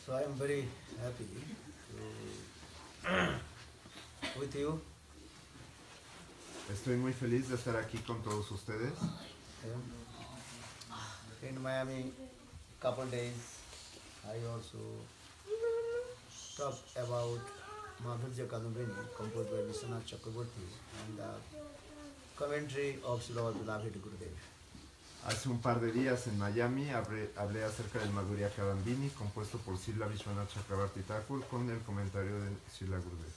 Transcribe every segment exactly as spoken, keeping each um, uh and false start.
So I am very happy to with you. Estoy muy feliz de estar aquí con todos ustedes. In Miami, couple days, I also talked about Madhurya Kadambini, composed by Vishwanath Chakraborty, and the commentary of Srila Beloved Gurudev. Hace un par de días en Miami hablé, hablé acerca del Madhurya Kadambini, compuesto por Srila Vishwanath Chakrabarti Thakur, con el comentario de Srila Gurudev.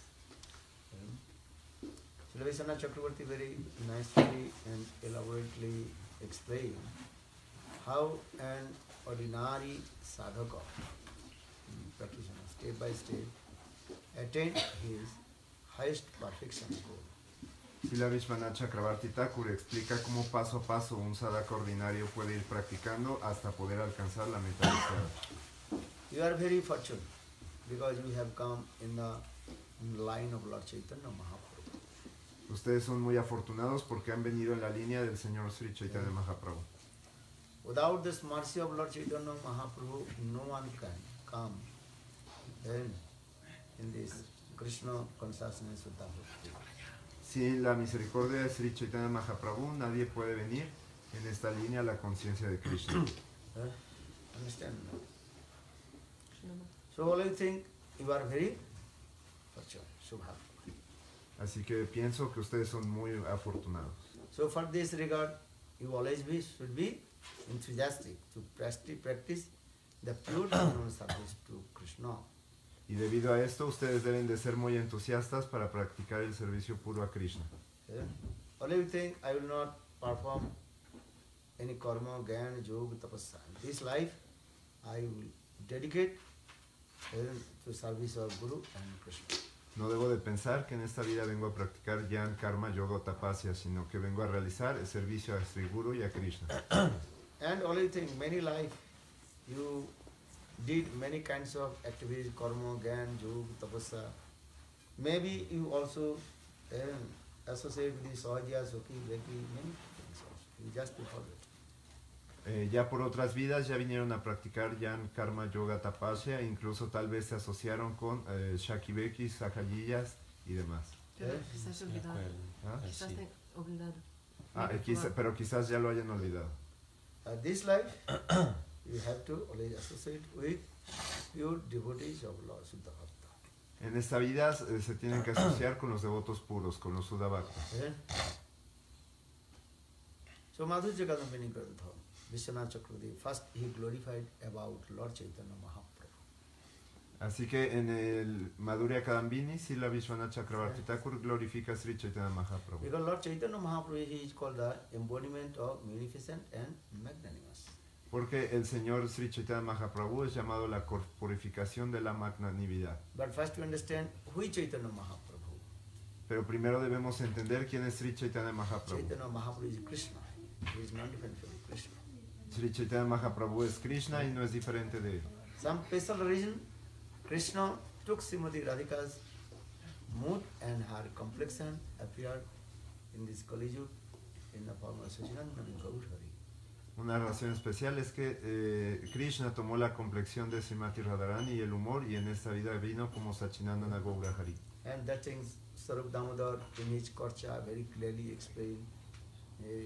Srila Vishwanath Chakraborty very nicely and elaborately explained how an ordinary sadhaka, practitioner, step by step, attained his highest perfection goal. Srila Vishwanath Chakrabarti Thakur explica cómo paso a paso un sadhaka ordinario puede ir practicando hasta poder alcanzar la meta deseada. You are very fortunate because you have come in the, in the line of Lord Chaitanya Mahaprabhu. Ustedes son muy afortunados porque han venido en la línea del Señor Sri Chaitanya Mahaprabhu. Without this mercy of Lord Chaitanya Mahaprabhu, no one can come in, in this Krishna consciousness with the bhakti. Sin la misericordia de Sri Chaitanya Mahaprabhu, nadie puede venir en esta línea a la conciencia de Krishna. Uh, understand? So all I think you are very fortunate, Subha. Así que pienso que ustedes son muy afortunados. So for this regard, you always be, should be enthusiastic to practice, practice the pure devotional service to Krishna. Y debido a esto, ustedes deben de ser muy entusiastas para practicar el servicio puro a Krishna. Yeah. Only thing, I will not perform any karma, gyan, yoga, tapasya. This life, I will dedicate uh, to service of Guru and Krishna. No debo de pensar que en esta vida vengo a practicar Jnana, Karma, Yoga o Tapasya, sino que vengo a realizar el servicio a Sri Guru y a Krishna. And only thing, many life, you did many kinds of activities, karma, gyan, yoga, tapasya. Maybe you also uh, associate with the Sahajya, Sukhi, Veki, many things also. You just forget. Eh, ya por otras vidas ya vinieron a practicar Jnana, Karma, Yoga, Tapasya, e incluso tal vez se asociaron con eh, Shakiveki, Sahajiyas y demás. Pero quizás olvidado. ¿Ah? Quizás te olvidado. Ah, eh, quizá, pero quizás ya lo hayan olvidado. Uh, this life, you have to always associate with pure devotees of Lord Suddha Bhakta. En esta vida eh, se tienen que asociar con los devotos puros, con los Suddha Bhakta. Yeah. So Madhurya Kadambini Grantha, Vishwanath Chakravarti, first he glorified about Lord Chaitanya Mahaprabhu. Así que en el Madhurya Kadambini, Srila Vishwanath Chakravarti Thakur glorifica a Sri Chaitanya Mahaprabhu. Because Lord Chaitanya Mahaprabhu he is called the embodiment of munificent and magnanimous. Porque el Señor Sri Chaitanya Mahaprabhu es llamado la corporificación de la magnanimidad. But first to understand who is Chaitanya Mahaprabhu. Pero primero debemos entender quién es Sri Chaitanya Mahaprabhu. Chaitanya Mahaprabhu is Krishna. He is not different from Krishna. Sri Chaitanya Mahaprabhu es Krishna y no es diferente de él. Some special reason, Krishna took Srimati Radhika's mood and her complexion appeared in this Kali Yuga in the form of Sachinandana Gaudhari. Una razón especial es que eh, Krishna tomó la complexión de Srimati Radharani y el humor y en esta vida vino como Sachinandana Gaurahari. And that things Sarup Damodar in his Korcha very clearly explained. Uh,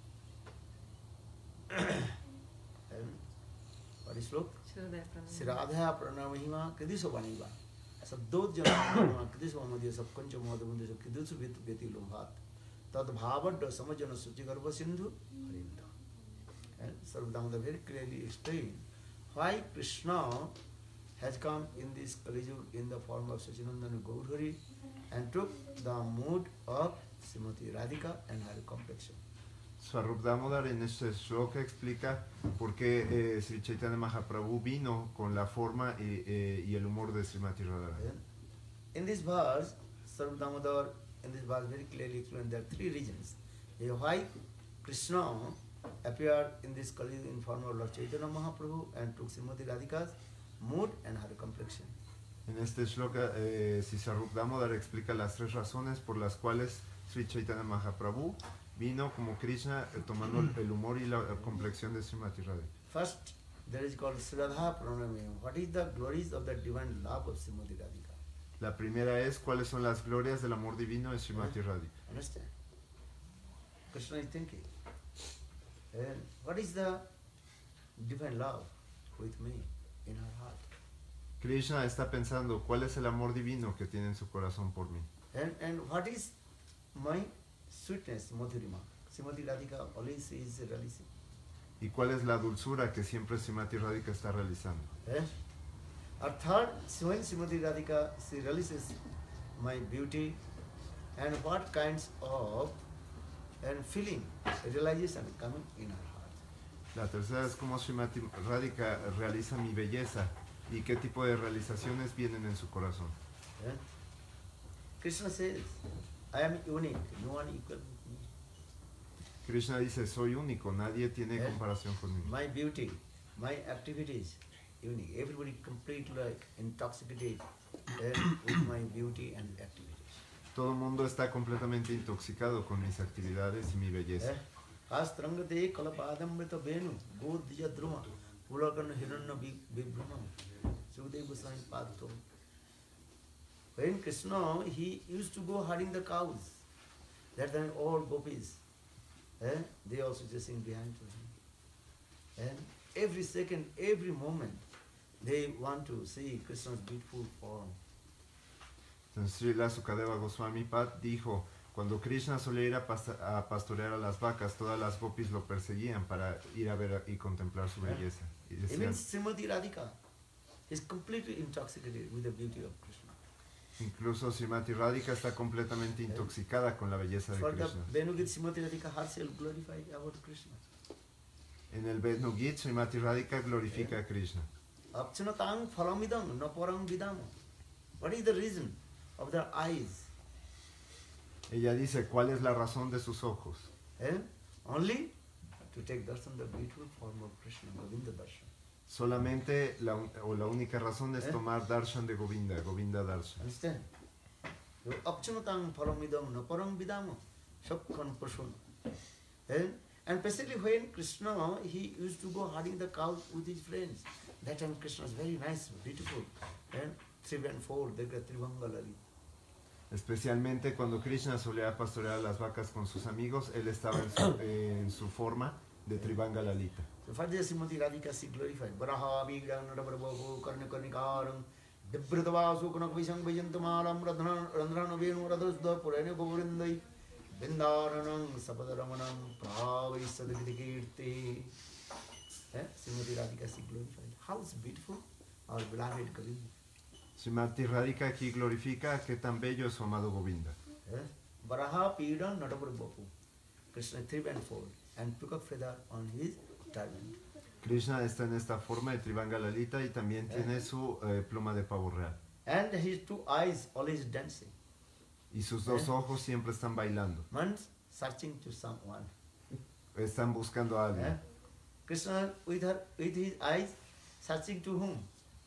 and what is slope? Siradha Pranamahima Kadiso Vaniva. Sabdot Jana Kadiso Amadia Sabkancha Madhavundisa Kidusu Viti Lumhat. Tad Bhavad Samajana Suchigarva Sindhu Harinda. And Sarup Damodar very clearly explained why Krishna has come in this Kali Yuga in the form of Sachinandana Gaudhari and took the mood of Srimati Radhika and her complexion. Swarup Damodar en este shloka explica por qué eh, Sri Chaitanya Mahaprabhu vino con la forma y, eh, y el humor de Srimati Radharani. In this verse, Swarup Damodar in this verse very clearly explained there are three reasons. Why Krishna appeared in this Kali Yuga in form of Lord Chaitanya Mahaprabhu and took Srimati Radhika's mood and her complexion. En este shloka, eh, Swarup Damodar explica las tres razones por las cuales Sri Chaitanya Mahaprabhu vino como Krishna eh, tomando el humor y la complexión de Srimati Radhika. First, That is called Sradha Pranamaya. What is the glories of the divine love of Srimati Radhika? La primera es cuáles son las glorias del amor divino de Srimati Radhika. Understand? Krishna is thinking. And what is the divine love with me in her heart? Krishna está pensando cuál es el amor divino que tiene en su corazón por mí. And, and what is my sweetness, Madhurima? Srimati Radhika always is releasing. ¿Y cuál es la dulzura que siempre Srimati Radhika está realizando? Eh? A third, when Srimati Radhika, she releases my beauty and what kinds of and feeling, realization coming in her heart. La tercera es cómo Srimati Radhika realiza mi belleza y qué tipo de realizaciones vienen en su corazón. Eh? Krishna says, I am unique, no one equal with me. Krishna dice, soy único, nadie tiene Eh? comparación conmigo. My beauty, my activities, unique. Everybody completely intoxicated eh, with my beauty and activities. Todo el mundo está completamente intoxicado con mis actividades y mi belleza. Astrangate kalapadamrita venu godhya druma pulakan hiranna vibhrama Sukadeva Goswami Padato. When Krishna, he used to go herding the cows. That time all gopis, eh, they also chasing behind to him. And every second, every moment, they want to see Krishna's beautiful form. Entonces Srila Sukadeva Goswami Pad dijo, cuando Krishna solía ir a, a pastorear a las vacas, todas las gopis lo perseguían para ir a ver y contemplar su belleza. Y decían, even Srimati Radhika is completely intoxicated with the beauty of Krishna. Incluso Srimati Radhika está completamente intoxicada con la belleza de For the Krishna. Venugit, Srimati Radhika herself glorified about Krishna. En el Venugit, Srimati Radhika glorifica a Krishna. Apchanatang phalamidam naparang vidam. What is the reason of their eyes? Ella dice, ¿cuál es la razón de sus ojos? Eh? Only to take darshan, the beautiful form of Krishna, Govinda darshan. Solamente, la, o la única razón es tomar darshan de Govinda, Govinda darshan. Understand? Apchanatang phalamidam naparang vidam. Shakkan prasun. And basically when Krishna, he used to go herding the cows with his friends. That time Krishna was very nice, beautiful. And three and four, they got Trivanga Lali. Especialmente cuando Krishna solía pastorear las vacas con sus amigos, él estaba en su, eh, en su forma de Trivanga Lalita. So first the Srimati Radhika she glorified. Baraha Vigran Nadaprabhu Karna Karnikaram Dibritava Sukanak Visang Vijantamaram Radhan Randran Venu Radhusda Purane Govindai Vindaranam Sapadaramanam Pravai Sadvikirti. Srimati Radhika she glorified. How is beautiful our beloved Govinda. Srimati Radhika aquí glorifica qué tan bello es su amado Govinda. Baraha Pidan Nadaprabhu Krishna three and four and took a feather on his turban. Krishna está en esta forma de Trivanga Lalita y también tiene su eh, pluma de pavo real. And his two eyes always dancing. Y sus dos ojos siempre están bailando. Means searching to someone. Están buscando a alguien. Krishna with her with his eyes searching to whom?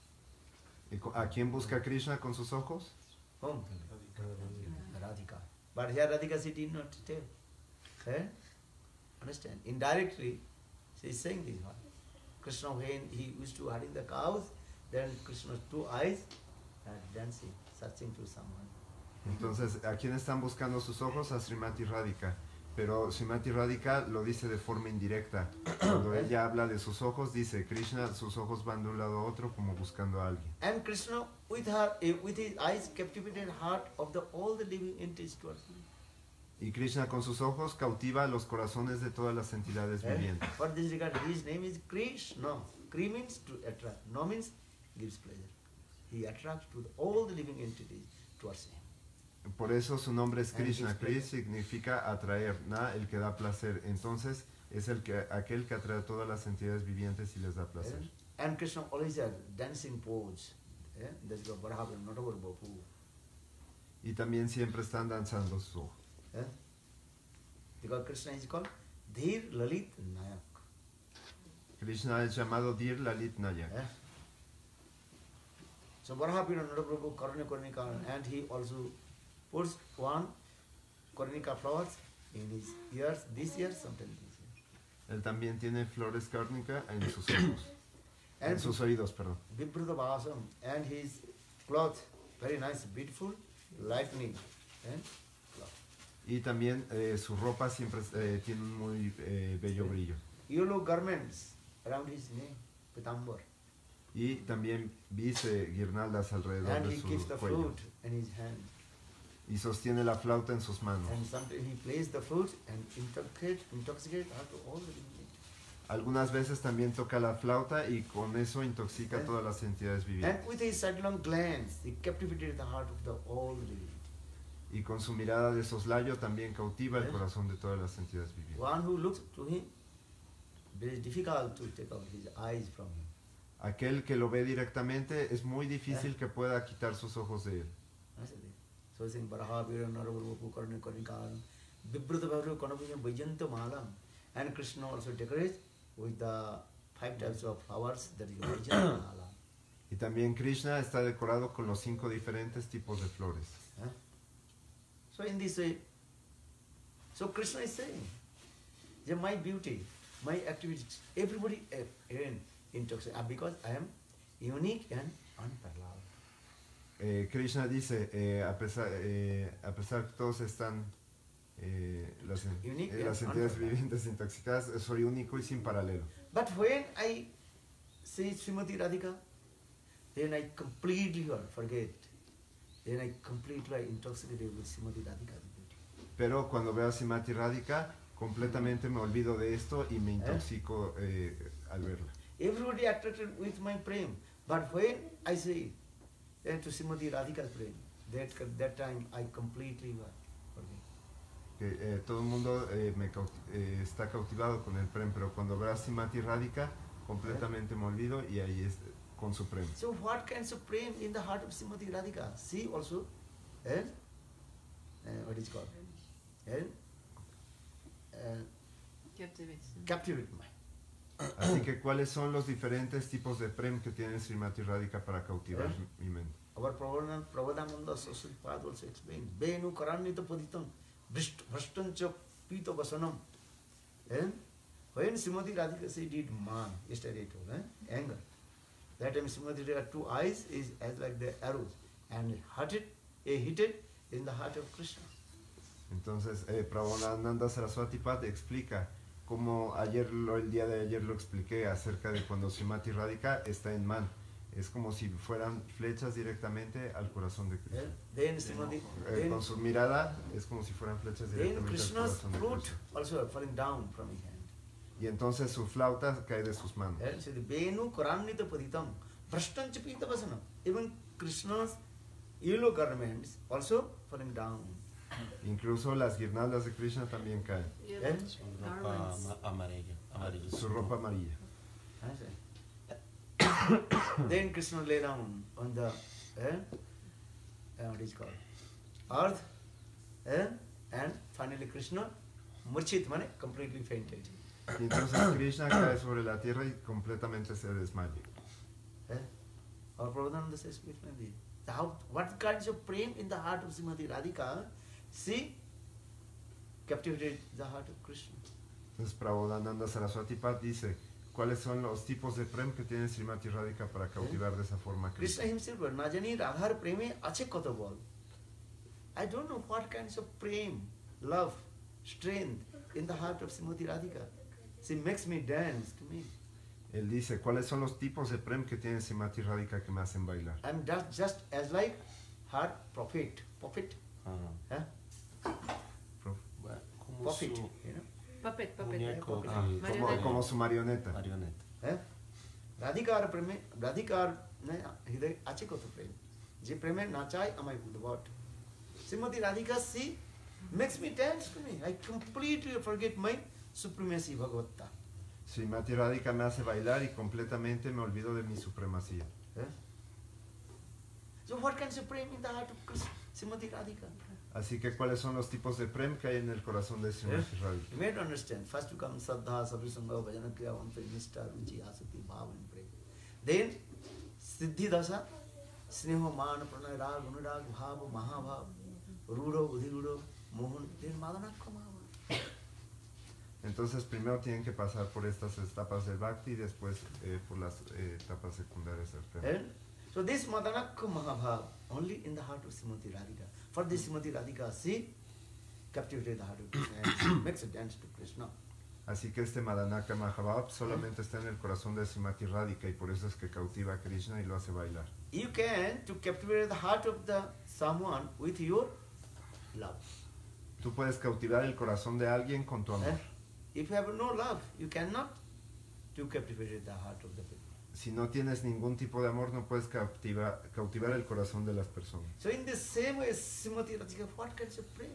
¿A quién busca Krishna con sus ojos? Whom? Radhika. But here Radhika she did not tell. Eh? Understand? Indirectly, she is saying this one. Krishna, when he used to herding the cows, then Krishna's two eyes are dancing, searching to someone. Entonces, ¿a quién están buscando sus ojos? A Srimati Radhika. Pero Srimati Radhika lo dice de forma indirecta. Cuando ella habla de sus ojos, dice, Krishna, sus ojos van de un lado a otro como buscando a alguien. And Krishna, with her, with his eyes, captivated heart of the all the living entities towards him. Y Krishna con sus ojos cautiva los corazones de todas las entidades Eh? vivientes. For this regard, his name is Krishna. Kri means to attract. No means gives pleasure. He attracts to the, all the living entities towards him. Por eso su nombre es And Krishna. gives Kri pleasure. significa atraer, na, el que da placer. Entonces es el que, aquel que atrae a todas las entidades vivientes y les da placer. Eh? And Krishna always has dancing pose. Eh? That's the Baraha, not about Bapu. Y también siempre están danzando sus ojos. Eh? Because Krishna is called Dhir Lalit Nayak. Krishna es llamado Dhir Lalit Nayak. Eh? So Baraha Pira Nadaprabhu Karna Karnika, and he also puts one Karnika flowers in his ears, this year, sometimes this year. Él también tiene flores cárnica en sus ojos. en sus oídos, perdón. Vibhrata Vasam, and his cloth, very nice, beautiful, lightning. Eh? Y también eh, su ropa siempre eh, tiene un muy eh, bello brillo. Yellow garments around his neck, pitambar. Y también viste guirnaldas alrededor And de he su keeps the cuello. flute in his hand. Y sostiene la flauta en sus manos. And sometimes he plays the flute and intoxicate, intoxicate all the living. Algunas veces también toca la flauta y con eso intoxica a todas las entidades And vivientes. with his sidelong glance, he captivated the heart of the all living. Y con su mirada de soslayo también cautiva el corazón de todas las entidades vivientes. One who looks to him, very difficult to take out his eyes from him. Aquel que lo ve directamente es muy difícil que pueda quitar sus ojos de él. So saying Baraha Vira Naravapu Karni Karnikaram, Vibhrata Bhavru Kanapujam Vajanta Malam, and Krishna also decorates with the five types of flowers, that is Vajanta Mala. Y también Krishna está decorado con los cinco diferentes tipos de flores. Huh? So in this way, so Krishna is saying, that my beauty, my activities, everybody uh, again intoxicated, because I am unique and unparalleled. Eh, Krishna dice, eh, a, pesar, eh, a pesar que todos están, eh, las, Unique, eh, las yes, entidades unparalleled. vivientes intoxicadas, soy único y sin paralelo. But when I say Srimati Radhika, then I completely forget. Then I completely intoxicated with Srimati Radhika's beauty. Pero cuando veo a Srimati Radhika, completamente me olvido de esto y me intoxico eh, al verla. Everybody attracted with my prem. But when I say then to Srimati Radhika's prem, that, that time I completely forget. Que eh, todo el mundo eh, me cauti eh, está cautivado con el prem, pero cuando veo a Srimati Radhika, completamente me olvido y ahí es con su prem. So what kinds of prem in the heart of Srimati Radhika? See also, eh? Uh, what is called? Eh? Uh, Captivate. captivate mind. Así que, ¿cuáles son los diferentes tipos de prem que tiene Srimati Radhika para cautivar ¿Eh? mi mente? Our Prabhupada Prabhupada Sasupad also explained, Venu Karanita Paditam, Vrashtancha Pita Vasanam. When Srimati Radhika said, did man, yesterday I told, eh? anger. That time Srimati Radhika two eyes is as like the arrows, and hit it, eh, hit it in the heart of Krishna. Entonces, eh, Prabhupada Saraswati Pad explica como ayer, lo, el día de ayer lo expliqué acerca de cuando Srimati Radhika está en man. Es como si fueran flechas directamente al corazón de Krishna. Then Srimati, Eh, then, con su mirada es como si fueran flechas then directamente al Krishna's corazón de flute Krishna. also falling down from his hand. Y entonces su flauta cae de sus manos. And so the Venu Karanita Paditam, Vrashtancha Pita Vasanam. Even Krishna's yellow garments also falling down. Incluso las guirnaldas de Krishna también caen. Eh? Su ropa ama- amarilla, amarilla. Su ropa amarilla. I say. Then Krishna lay down on the eh, uh, what is called earth, eh, and finally Krishna Murchit mane completely fainted. Y entonces Krishna cae sobre la tierra y completamente se desmaya. Eh? Our Prabhupada says, how what kinds of prem in the heart of Srimati Radhika? See, captivated the heart of Krishna. Entonces Prabhupada Saraswati Pad dice, ¿cuáles son los tipos de prem que tiene Srimati Radhika para cautivar de esa forma a Krishna Krishna? himself, Najani Radhar preme ache koto bol. I don't know what kinds of prem, love, strength in the heart of Srimati Radhika. She makes me dance to me. Él dice, ¿cuáles son los tipos de prem que tiene Srimati Radhika que me hacen bailar? I'm just, just as like her prophet. Prophet? Ah, Huh? Prof. bueno, como Prophet, su you know? Puppet, puppet. muñeco, Ah, que- Como, Marioneta. como su marioneta. marioneta. Eh? Radhikar preme, Radhikar ne hidai ache koto prem. Je preme nachai amai what? Srimati Radhika, she makes me dance to me. I completely forget my supremacy Bhagavata. Srimati Radhika me hace bailar y completamente me olvido de mi supremacía. Eh? So what kinds of prem in the heart of Krishna? Srimati Radhika. Así que, ¿cuáles son los tipos de prem que hay en el corazón de Srimati Radhika? You may not understand. First to come Saddha, Sabrisanga, Bhajana Kriya, Vamsa, Nishta, Ruchi, Asati, Bhava and prem. Then Siddhi Dasa, Sneha, Man, Pranay, Rag, Gunurag, Bhava, Mahabhava, Rudo, Udhirudo, Mohan, then Madana Kamava. Entonces primero tienen que pasar por estas etapas del Bhakti y después eh, por las eh, etapas secundarias del Prema. And so this Madanakka Mahabhav only in the heart of Srimati Radhika. For this Srimati Radhika, she captivated the heart of Krishna and she makes a dance to Krishna. Así que este Madanaka Mahabhav solamente está en el corazón de Srimati Radhika y por eso es que cautiva a Krishna y lo hace bailar. You can to captivate the heart of the someone with your love. Tú puedes cautivar el corazón de alguien con tu amor. And if you have no love, you cannot to captivate the heart of the people. Si no tienes ningún tipo de amor, no puedes cautivar, cautivar el corazón de las personas. So in the same way, Srimati Radhika, what kinds of prem?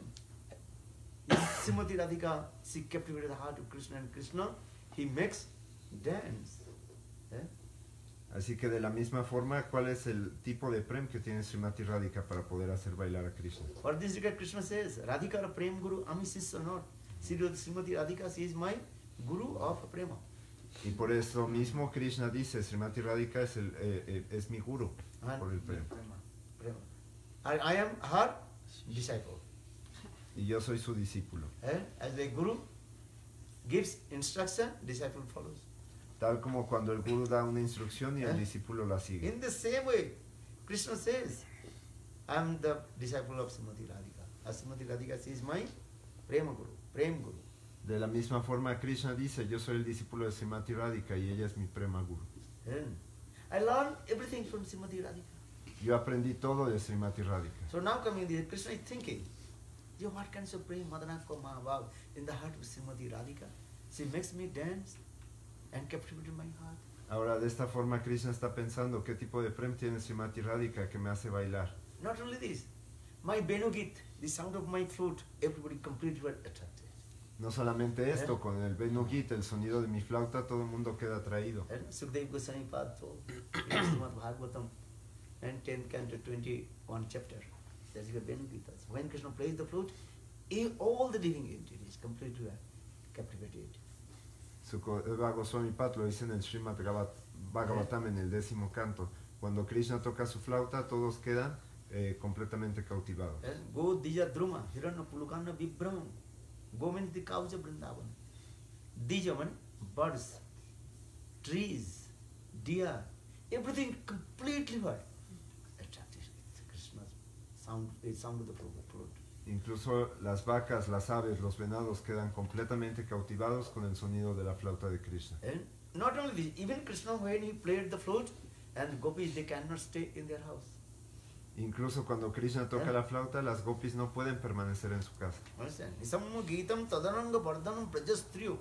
If Srimati Radhika, she captivated the heart of Krishna and Krishna, he makes dance. Eh? Así que de la misma forma, ¿cuál es el tipo de prem que tiene Srimati Radhika para poder hacer bailar a Krishna? For this regard, Krishna says, Radhika ra prem guru, ami sisya not. Srimati Radhika, she is my guru of prema. Y por eso mismo Krishna dice, Srimati Radhika es, el, eh, eh, es mi guru And por el prem. prema, prema. I, I am her disciple. Y yo soy su discípulo. Eh? As the guru gives instruction, disciple follows. Tal como cuando el guru da una instrucción y el ¿Eh? discípulo la sigue. In the same way, Krishna says, I am the disciple of Srimati Radhika. As Srimati Radhika, she is my prema guru, prem guru. De la misma forma, Krishna dice, yo soy el discípulo de Srimati Radhika y ella es mi prema guru. Eh? I learned everything from Srimati Radhika. Yo aprendí todo de Srimati Radhika. So now coming there, Krishna is thinking, yo, what kinds of prem, Madanaka Mahabhav, in the heart of Srimati Radhika? She makes me dance and captivated my heart. Ahora, de esta forma, Krishna está pensando, ¿qué tipo de prem tiene Srimati Radhika que me hace bailar? Not only this, my Venugit, the sound of my flute, everybody completely were attracted. No solamente esto, ¿Eh? con el Venu Gita, el sonido de mi flauta, todo el mundo queda atraído. And Sukdev Goswami Pad told in Srimad Bhagavatam and tenth canto, twenty-first chapter, there's a Venugita. When Krishna plays the flute, he- all the living entities completely were captivated. Sukadeva Goswami Pat lo dice en el Srimad Bhagavat- Bhagavatam en el décimo canto. Cuando Krishna toca su flauta, todos quedan eh, completamente cautivados. And Go Dija Druma, Hirana Pulukana Vibram. Go means the cows of Vrindavan. Dija means birds, trees, deer, everything completely were attracted with Krishna's sound, the sound of the flute. Incluso las vacas, las aves, los venados quedan completamente cautivados con el sonido de la flauta de Krishna. And not only this, even Krishna when he played the flute, and gopis they cannot stay in their house. Incluso cuando Krishna toca ¿Eh? la flauta, las gopis no pueden permanecer en su casa. Understand? Nisamma Geetam Tadananga Vardhanam Prajastriyo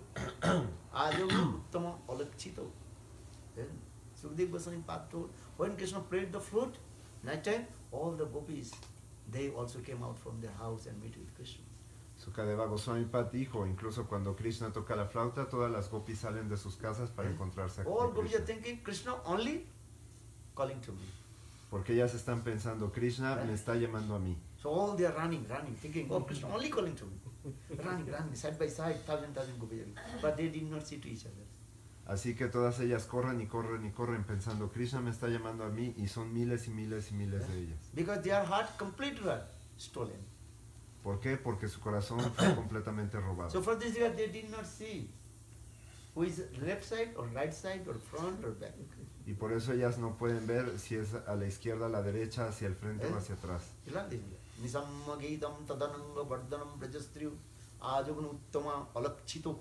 Ajavu Uttama Alakchito. Then Sukdev Goswami Pad told, when Krishna played the flute, night time, all the gopis, they also came out from their house and met with Krishna. Sukadeva Goswami Pat dijo, incluso cuando Krishna toca la flauta, todas las gopis salen de sus casas para ¿Eh? encontrarse All con gopis are Krishna. thinking, Krishna only calling to me. Porque ellas están pensando, Krishna me está llamando a mí. So all they are running, running, thinking, oh, Krishna only calling to me. Running, running, side by side, thousand, thousand gopis. But they did not see to each other. Así que todas ellas corren y corren y corren pensando, Krishna me está llamando a mí, y son miles y miles y miles de ellas. Because their heart completely were stolen. ¿Por qué? Porque su corazón fue completamente robado. So for this year they did not see who is left side or right side or front or back. Y por eso ellas no pueden ver si es a la izquierda, a la derecha, hacia el frente ¿Eh? o hacia atrás. You learn this year. Nisamma Geetam Tadananga Vardhanam Prajastriyu Ajagun Uttama Alakchito.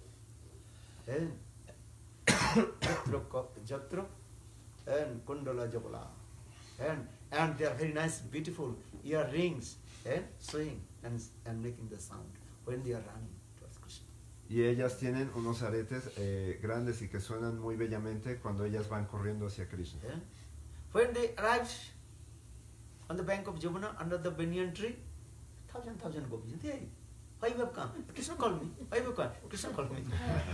And Jatra Ko- Jatra and Kundala Jabala. And and they are very nice, beautiful earrings and swing and and making the sound when they are running towards Krishna. Y ellas tienen unos aretes eh, grandes y que suenan muy bellamente cuando ellas van corriendo hacia Krishna. Yeah? When they arrived on the bank of Jamuna under the banyan tree, thousand, thousand gopis. Hey, why you have come? Krishna called me. Why you have come? Krishna called me.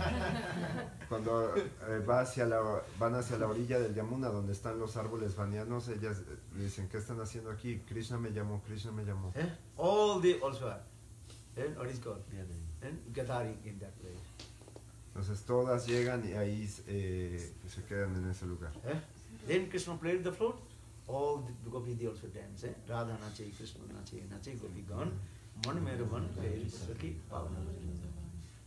Cuando eh, va hacia la, van hacia la orilla del Yamuna, donde están los árboles vanianos, ellas eh, dicen, ¿qué están haciendo aquí? Krishna me llamó, Krishna me llamó. Eh? All they also are. And what is called? Gathering. And gathering in that place. Entonces todas llegan y ahí eh, se quedan en ese lugar. Eh? Then Krishna played the flute. All the gopis they also dance. Eh? Radha nache, Krishna nache, nache gopi gan. Man mere man, very Saki Pavana.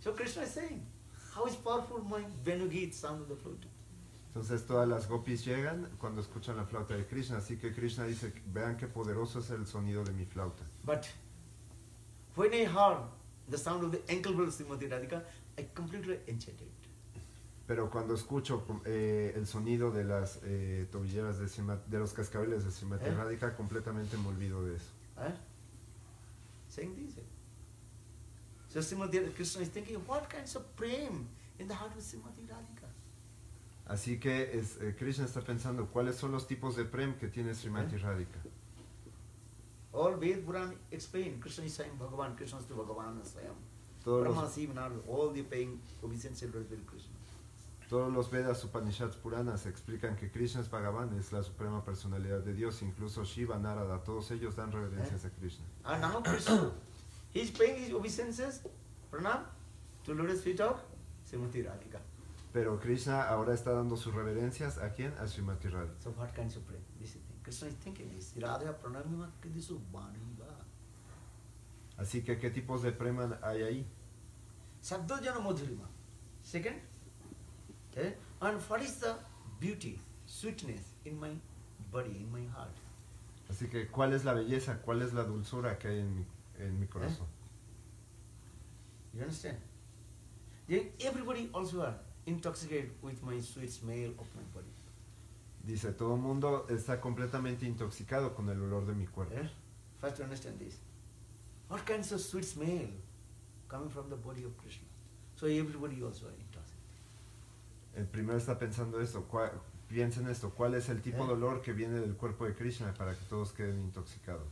So Krishna is saying, how is powerful my Venugit, sound of the flute. Entonces todas las gopis llegan cuando escuchan la flauta de Krishna, así que Krishna dice, vean qué poderoso es el sonido de mi flauta. But when I heard the sound of the ankle-bell Srimati Radhika, I completely enchanted. Pero cuando escucho eh, el sonido de las eh, tobilleras de, Srimati, de los cascabeles de Srimati ¿Eh? Radhika, completamente me olvido de eso. Eh? Saying this. So Srimati Krishna is thinking, what kinds of prem in the heart of Srimati Radhika? Así que es, eh, Krishna está pensando, ¿cuáles son los tipos de prem que tiene Srimati ¿Eh? Radhika? All Ved Puran explain, Krishna is saying Bhagavan, Krishna is to Bhagavan Swayam. Todos Brahma, los, Shiva, Narada, all the paying obeisance to Krishna. todos los Vedas, Upanishads, Puranas explican que Krishna es Bhagavan, es la suprema personalidad de Dios, incluso Shiva, Narada, todos ellos dan reverencias ¿Eh? a Krishna. And now Krishna, he is paying his obeisances, pranam, to lotus feet of Srimati Radhika. Pero Krishna ahora está dando sus reverencias, ¿a quién? A Srimati Radhika. So what kinds of prayer? This is the thing. Krishna is thinking this. Radha pranamima kidisu baniva. Así que, ¿qué tipos de prema hay ahí? Sabdojana madhurima. Second, okay? And what is the beauty, sweetness in my body, in my heart? Así que, ¿cuál es la belleza, cuál es la dulzura que hay en mi, en mi corazón? You understand? Then everybody also are intoxicated with my sweet smell of my body. Dice, todo el mundo está completamente intoxicado con el olor de mi cuerpo. Yeah? First to understand this. What kinds of sweet smell coming from the body of Krishna? So everybody also are intoxicated. El primero está pensando esto, ¿cuál, piensa en esto, ¿cuál es el tipo ¿Eh? de olor que viene del cuerpo de Krishna para que todos queden intoxicados?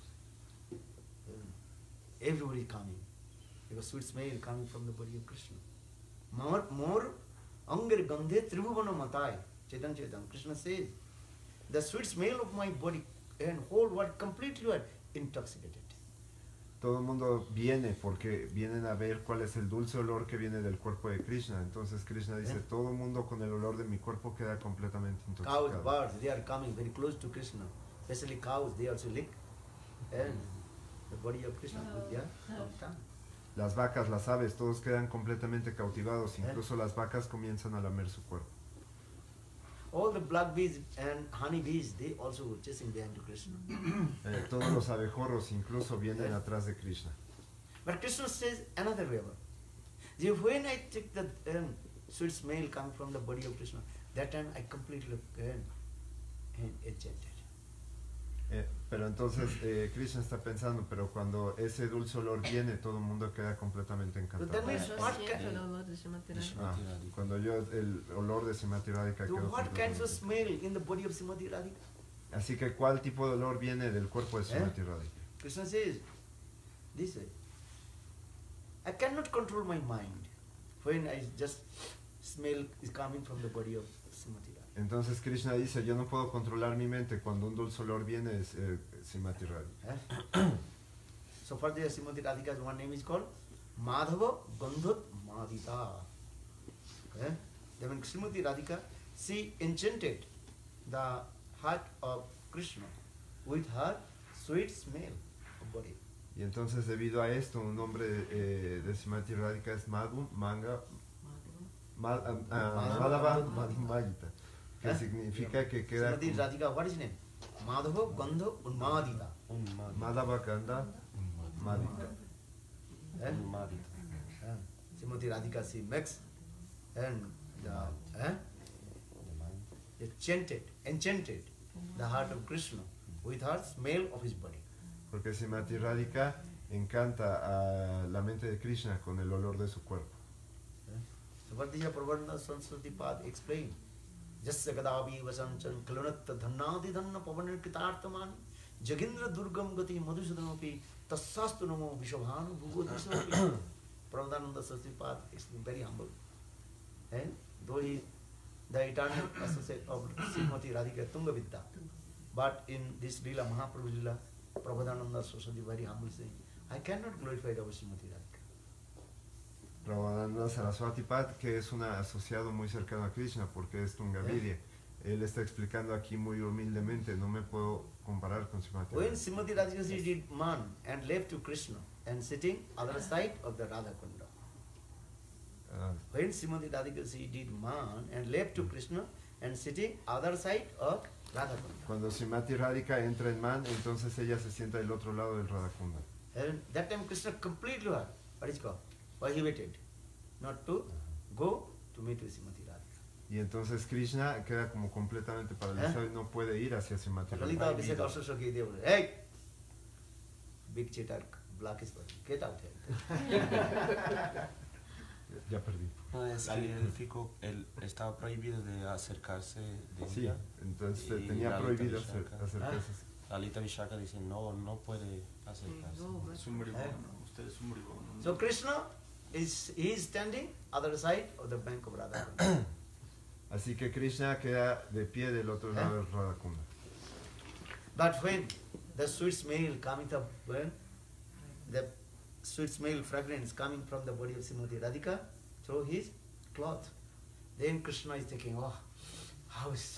Everybody coming. Because sweet smell coming from the body of Krishna. More, more, Angar Gandhe Tribhuvana Matai. Chetan Chetan. Krishna says, the sweet smell of my body and whole world completely are intoxicated. Todo el mundo viene porque vienen a ver cuál es el dulce olor que viene del cuerpo de Krishna. Entonces Krishna dice, ¿Eh? todo el mundo con el olor de mi cuerpo queda completamente Cows, intoxicado. birds, they are coming very close to Krishna. Especially cows, they also lick and the body of Krishna with their tongue. Las vacas, las aves, todos quedan completamente cautivados. ¿Eh? Incluso las vacas comienzan a lamer su cuerpo. All the black bees and honey bees, they also chasing behind Krishna. Eh, todos los abejorros incluso vienen ¿Eh? atrás de Krishna. But Krishna says another way about it. When I take the um, sweet smell coming from the body of Krishna, that time I completely um, enchanted. Eh, pero entonces eh, Krishna está pensando, pero cuando ese dulce olor viene, todo el mundo queda completamente encantado. that means Eso what siente can- el olor de Srimati De Radhika. Ah, Srimati Radhika. cuando yo el olor de Srimati Radhika So quedó what kinds of completamente- smell in the body of Srimati Radhika? Así que ¿cuál tipo de olor viene del cuerpo de Srimati Radhika? Krishna says, this way, I cannot control my mind when I just smell is coming from the body of Srimati Radhika. Entonces Krishna dice, yo no puedo controlar mi mente, cuando un dulce olor viene es eh, Srimati Radhika. Eh? So for the Srimati Radhika's one name is called Madhava Gandhat Madhita. Eh? Then when Srimati Radhika, she enchanted the heart of Krishna with her sweet smell of body. Y entonces debido a esto, un nombre eh, de Srimati Radhika es Madhu, Manga, Ma- ah, ah, Madhava Madhita, que Eh? significa que queda Srimati como Radhika, what is his name? Madhava Gandha Unmadita. Unmadi. Madhava Gandha Madhita. Eh? Unmadi. Eh? Srimati Radhika, she makes and the, eh? The mind. enchanted, enchanted the heart of Krishna with her smell of his body. Porque Srimati Radhika encanta a la mente de Krishna con el olor de su cuerpo. So what Disha Prabhupada Sanskriti Pad explained. Jasya Kadavi Vasanchan Kalunat Dhanadi Dhanna Pavanar Kitartamani Jagindra Durgam Gati Madhusudanapi Tassastu Namo Vishabhanu Bhugodhisanapi. Prabhupada Sanskriti Pad is very humble. And though he the eternal associate of Srimati Radhika Tungavidya, but in this Leela, Mahaprabhu Leela, Prabhupada Saraswati very humble saying, I cannot glorify our Srimati Radhika. Prabhupada Saraswati Pad, que es un asociado muy cercano a Krishna porque es Tungavidya. Él está explicando aquí muy humildemente, no me puedo comparar con Srimati When Radhika. Srimati Radhika did man and left to Krishna and sitting other side of the Radha Kunda. Ah, When Srimati Radhika she did man and left to Krishna and sitting other side of Radhakunda. cuando Srimati Radhika entra en Man, entonces ella se sienta del otro lado del Radhakunda. And that time Krishna completely her, what is called, prohibited not to go to meet with Srimati Radhika. Y entonces Krishna queda como completamente paralizado y no puede ir hacia Srimati Lalita Radhika. Abhishek also Sakhi Dev, hey, big cheater, black is black, get out here. Ya perdí. No, es que el fico él estaba prohibido de acercarse de Sí, ella. entonces Y tenía Lalita prohibido Vishaka. acer- acercarse. Lalita Vishaka dice, no, no puede acercarse. Es un bribono, usted es un bribono. So Krishna is he is standing other side of the bank of Radhakunda. Así que Krishna queda de pie del otro lado del Radhakunda. But when the sweet smell coming up, when the sweet smell fragrance coming from the body of Srimati Radhika through his cloth, then Krishna is thinking, oh, how is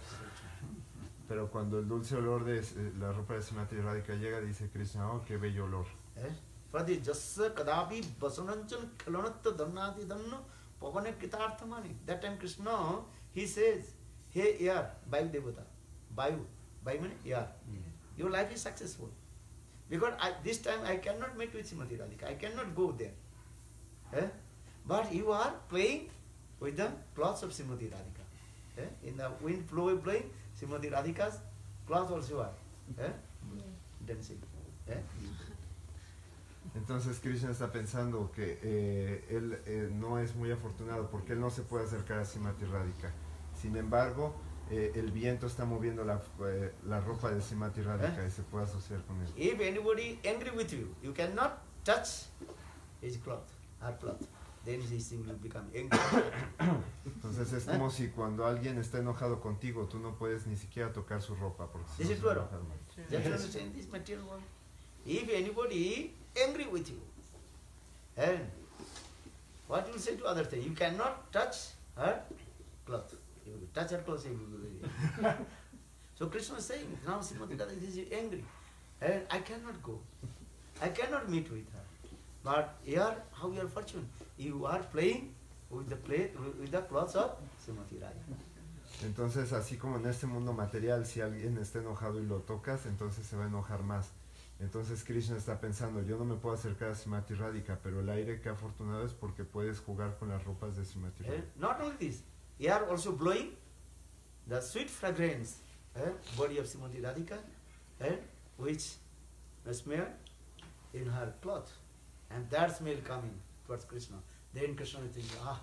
Pero cuando el dulce olor de eh, la ropa de Srimati Radhika llega, dice Krishna, oh, qué bello olor. eh? Prati jassa kadapi basananchan khalanatta dharnati dhanna pavane kitarthamani. That time Krishna, he says, hey air, Vayu Devata, Vayu, Vayu means air. Your life is successful. Because I, this time I cannot meet with Srimati Radhika, I cannot go there. Eh? But you are playing with the cloths of Srimati Radhika. Eh? In the wind flow blowing, Srimati Radhika's cloth also are eh? dancing. Eh? Entonces Krishna está pensando que eh, él eh, no es muy afortunado porque él no se puede acercar a Srimati Radhika. Sin embargo, eh, el viento está moviendo la, eh, la ropa de Srimati Radhika ¿Eh? y se puede asociar con él. If anybody angry with you, you cannot touch his cloth, her cloth. Then this thing will become angry. Entonces es como si cuando alguien está enojado contigo, tú no puedes ni siquiera tocar su ropa porque si This no is se va a true. enojar más. Just understand this material world. If anybody angry with you, and what you will say to other thing, you cannot touch her cloth. You will touch her cloth, you will be very angry. So Krishna is saying, now Srimati Radhika is angry, and I cannot go. I cannot meet with her. But here, how you are fortunate? You are playing with the play with the clothes of Srimati Radhika. Entonces, así como en este mundo material, si alguien está enojado y lo tocas, entonces se va a enojar más. Entonces Krishna está pensando, yo no me puedo acercar a Srimati Radhika, pero el aire que ha afortunado es porque puedes jugar con las ropas de Srimati Eh, Radhika. Not only this, here also blowing the sweet fragrance, eh, body of Srimati Radhika, eh, which the smell in her cloth, and that smell coming towards Krishna. Then Krishna is thinking, ah,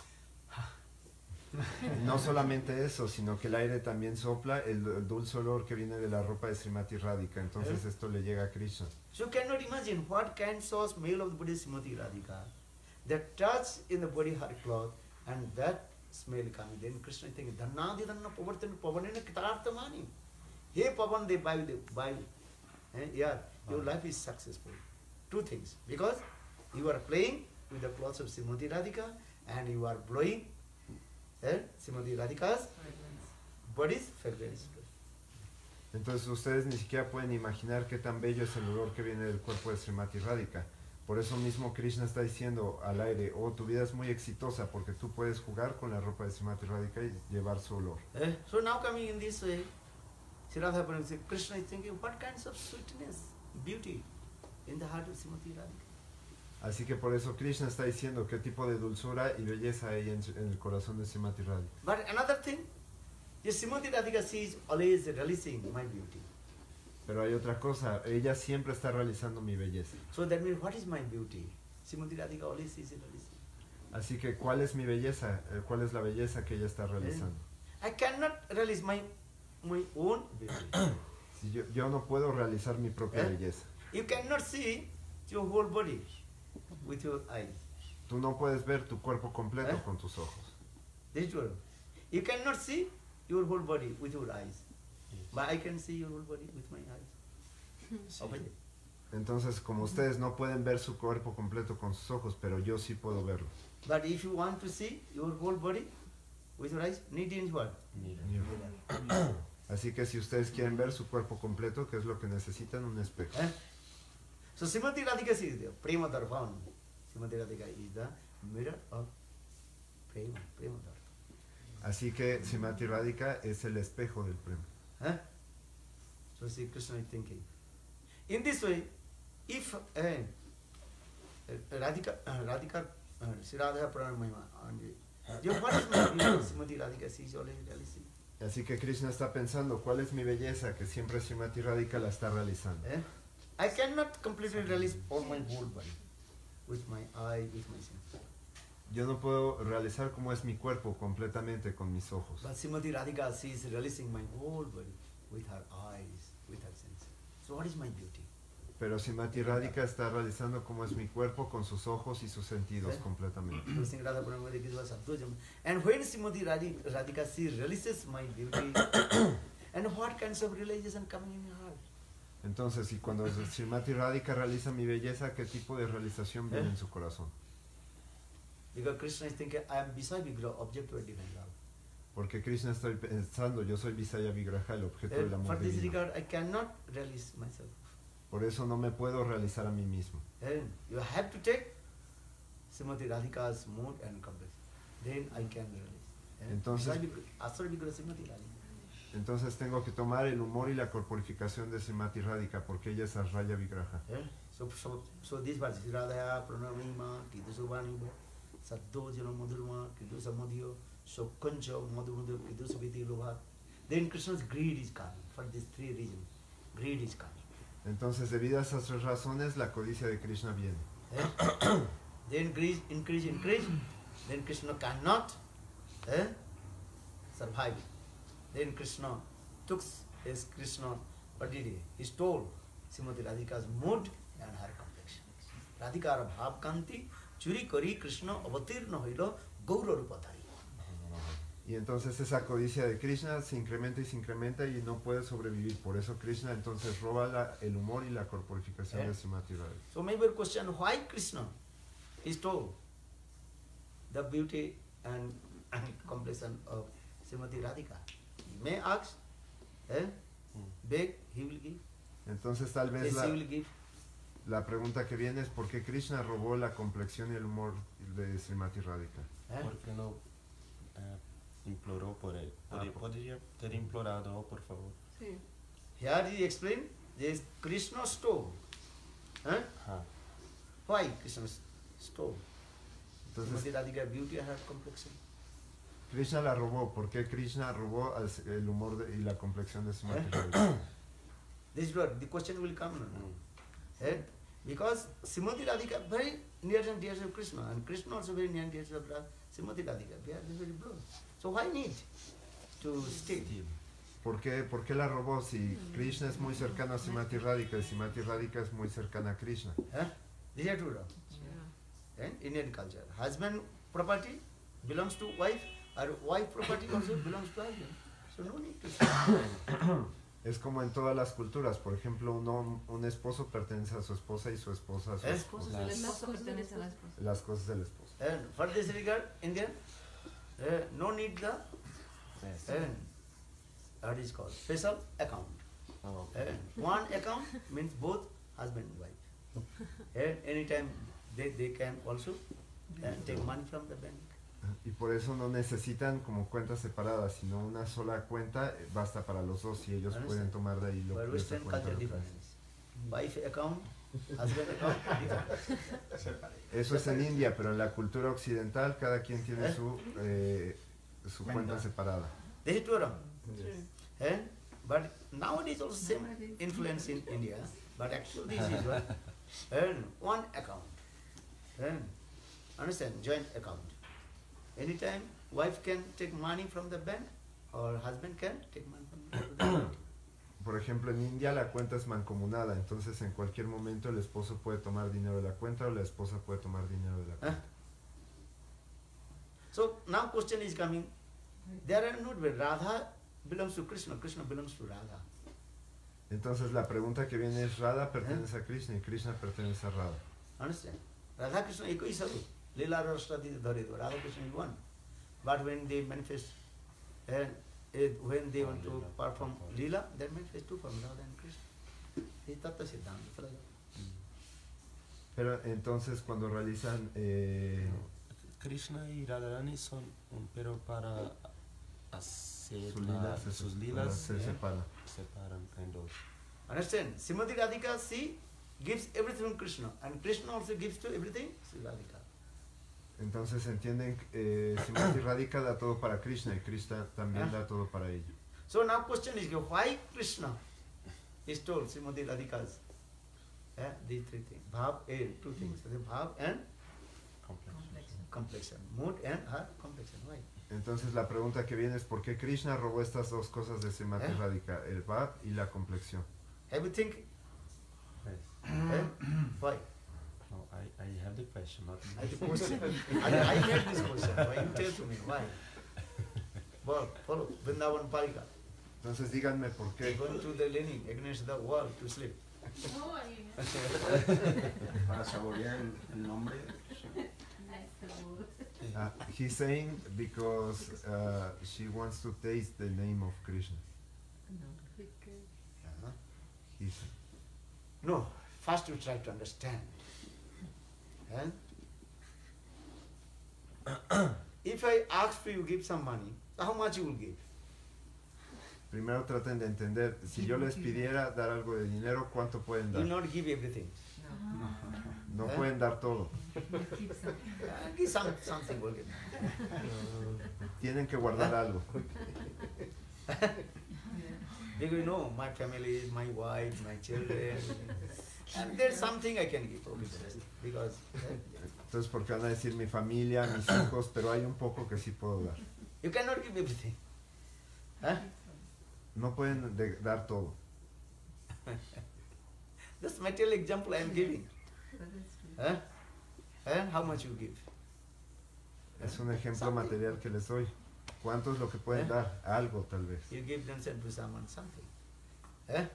No solamente eso, sino que el aire también sopla el, el dulce olor que viene de la ropa de Srimati Radhika. Entonces ¿Eh? esto le llega a Krishna. so you cannot imagine what kind of smell of the body of Srimati Radhika. That touch in the body her cloth, and that smell coming. Then Krishna is thinking, Dhanna Dhanna Pavartana Pavanena Kitarthamani. Hey Pavan de Vayu de Vayu. Eh, yeah, your life is successful. Two things. Because you are playing with the clothes of Srimati Radhika and you are blowing eh, Srimati Radhika's body's fragrance. Entonces ustedes ni siquiera pueden imaginar qué tan bello es el olor que viene del cuerpo de Srimati Radhika. Por eso mismo Krishna está diciendo al aire, oh, tu vida es muy exitosa porque tú puedes jugar con la ropa de Srimati Radhika y llevar su olor. Eh, so now coming in this way, Sri Radha Krishna is thinking, what kinds of sweetness, beauty in the heart of Srimati Radhika. Así que por eso Krishna está diciendo qué tipo de dulzura y belleza hay en, su- en el corazón de Srimati Radhika. But another thing, this Srimati Radhika, she is always releasing my beauty. Pero hay otra cosa, ella siempre está realizando mi belleza. So that means, what is my beauty? Srimati Radhika always is releasing. Así que, ¿cuál es mi belleza? Eh, ¿Cuál es la belleza que ella está realizando? I cannot release my, my own beauty. Si yo, yo no puedo realizar mi propia ¿Eh? belleza. You cannot see your whole body with your eyes. Tú no puedes ver tu cuerpo completo ¿Eh? con tus ojos. This is true. You cannot see your whole body with your eyes. But I can see your whole body with my eyes. Open it. Entonces, como ustedes no pueden ver su cuerpo completo con sus ojos, pero yo sí puedo verlo. But if you want to see your whole body with your eyes, need in what? Mira. Mirror. Así que si ustedes quieren ver su cuerpo completo, ¿qué es lo que necesitan? Un espejo. Eh? So Srimati Radhika is the Prema Darpan. Srimati Radhika is the mirror of prema, prema dharma. Así que Srimati Radhika es el espejo del prema. Huh? So Sri Krishna is thinking. In this way, if uh, uh, Radhika, uh, Radhika, uh, Sri Radha Pranam Mahima, and uh, what is my beauty? Srimati Radhika, she is already realizing. Así que Krishna está pensando, ¿cuál es mi belleza? Que siempre Srimati Radhika la está realizando. Eh? I cannot completely realize all my whole body with my eye, with my sense. Yo no puedo realizar cómo es mi cuerpo completamente con mis ojos. But Srimati Radhika, she is realizing my whole body with her eyes, with her sense. So what is my beauty? Pero Srimati Radhika está realizando cómo es mi cuerpo con sus ojos y sus sentidos Eh? completamente. And when Srimati Radhika, she realizes my beauty, and what kinds of realization coming in her heart? Entonces, y cuando Srimati Radhika realiza mi belleza, ¿qué tipo de realización viene ¿Eh? en su corazón? Because Krishna is thinking, I am Visaya Vigraha, object to a divine love. Porque Krishna está pensando, yo soy Visaya Vigraha, el objeto del And amor for this divino. regard, I cannot realize myself. Por eso no me puedo realizar a mí mismo. And you have to take Srimati Radhika's mood and complex. Then I can realize. And Entonces- Visaya Vigraha, Asura Vigraha Srimati Radhika. Entonces tengo que tomar el humor y la corporificación de Srimati Radhika, porque ella es Asraya Vigraha. Yeah. So, so, so this verse, Radhaya Pranamima, Kidusubaniba, Saddo Jano Madhurma, Kidusamadhyo, So Kancha, Madhumudur, Kidusabiti Lobha. Then Krishna's greed is coming for these three reasons. Greed is coming. Entonces, debido a esas tres razones, la codicia de Krishna viene. Eh? Then greed increase, increase. Then Krishna cannot eh, survive. Then Krishna took his Krishna, what did he? He stole Srimati Radhika's mood and her complexion. Radhikara bhav kanti churi kari Krishna avatirna hoilo gaura rupatari. Y entonces esa codicia de Krishna se incrementa y se incrementa y no puede sobrevivir. Por eso Krishna entonces roba la- el humor y la corporificación Eh? de Srimati Radhika. So maybe a question, why Krishna he stole the beauty and, and complexion of Srimati Radhika? You may ask, eh? Beg, he will give. Entonces tal vez Yes, la, he will give. la pregunta que viene es ¿por qué Krishna robó la complexión y el humor de Srimati Radhika? Eh? ¿Por qué no eh, imploró por él? Ah, Podría, por- podría ter implorado, por favor. Sí. Here he explained, this Krishna stole. Eh? Ajá. Why Krishna stole? Entonces Srimati Radhika beauty and her complexion. Krishna la robó. ¿Por qué Krishna robó al- el humor de- y la complexión de Srimati Radhika? This is what the question will come now. Mm. Eh? Because Srimati Radhika very near and dear to Krishna, and Krishna also very near and dear to Ra- Srimati Radhika. They are very close. So why need to steal? ¿Por qué, ¿Por qué la robó si Krishna es muy cercano a Srimati Radhika y Srimati Radhika es muy cercana a Krishna? Eh? These are true. Yeah. Eh? Indian culture. Husband property belongs to wife, or wife property also belongs to husband. So no need to steal. Es como en todas las culturas. Por ejemplo, un, hom- un esposo pertenece a su esposa y su esposa a su ¿Eh? esposa. El Las- esposo pertenece a la esposa. Las cosas del esposo. And for this regard, Indian, eh, no need the Yes. eh, what is called special account. Oh, Eh, one account means both husband and wife. And anytime they, they can also uh, take money from the bank. Y por eso no necesitan como cuentas separadas, sino una sola cuenta eh, basta para los dos y ellos Understand? pueden tomar de ahí lo But que esa Western cuenta culture lo que hace. difference. Wife account, husband account, different. Eso es en India, pero en la cultura occidental cada quien tiene ¿Eh? su, eh, su cuenta separada. This is true. wrong? Sí. Eh? But nowadays also same influence in India. But actually this is what and one account. And understand, joint account. Anytime wife can take money from the bank or husband can take money from the bank. Por ejemplo, en India la cuenta es mancomunada, entonces en cualquier momento el esposo puede tomar dinero de la cuenta o la esposa puede tomar dinero de la cuenta. So now question is coming. There are not Radha belongs to Krishna, Krishna belongs to Radha. Entonces la pregunta que viene es Radha pertenece a Krishna y Krishna pertenece a Radha. Understand? Radha Krishna ekai saru. Leela Rastati Dharido. Radha Krishna is one. But when they manifest and eh, when they want to perform Leela, they manifest two forms, Radha and Krishna. This is Tattva Siddhanta. Pero entonces cuando realizan eh, Krishna y Radharani son un pero para hacer Sus la- lilas se- sus lilas se eh, separan. separan en dos. Understand? Srimati Radhika, she gives everything to Krishna, and Krishna also gives to everything Sri Radhika. Entonces entienden, eh, Srimati Radhika da todo para Krishna y Krishna también da todo para ella. So now question is, why Krishna is told Srimati Radhika's eh, these three things, bhav, eh, two things, the bhav and Complexion. complexion, mood and her complexion. Why? Entonces la pregunta que viene es ¿por qué Krishna robó estas dos cosas de Srimati ¿Eh? Radhika, el bhav y la complexión? Have you think? Yes. eh, why? No, I, I have the question, not I the question. I, I had this question. Why you tell to me? Why? Well, follow Vrindavan Parika. Entonces díganme por qué. Going to the leaning against the wall to sleep. Para saborear el, el nombre. Uh, he's saying because uh, she wants to taste the name of Krishna. Uh-huh. He's, No, first you try to understand. And if I ask for you to give some money, how much you will give? primero traten de entender, si yo les pidiera dar algo de dinero, ¿cuánto pueden You will dar? not give everything. No ¿Eh? pueden dar todo. Uh, give some, something will give. Tienen que guardar algo. Because you know, my family is my wife, my children. And there's something I can give. Because Entonces, porque van a decir mi familia, mis hijos, pero hay un poco que sí puedo dar. you cannot give everything. Huh? No pueden de- dar todo. This material example I am giving. Huh? And how much you give? Es un ejemplo material que les doy. ¿Cuánto es lo que pueden ¿Eh? dar? Algo, tal vez. You give them to someone something. Eh?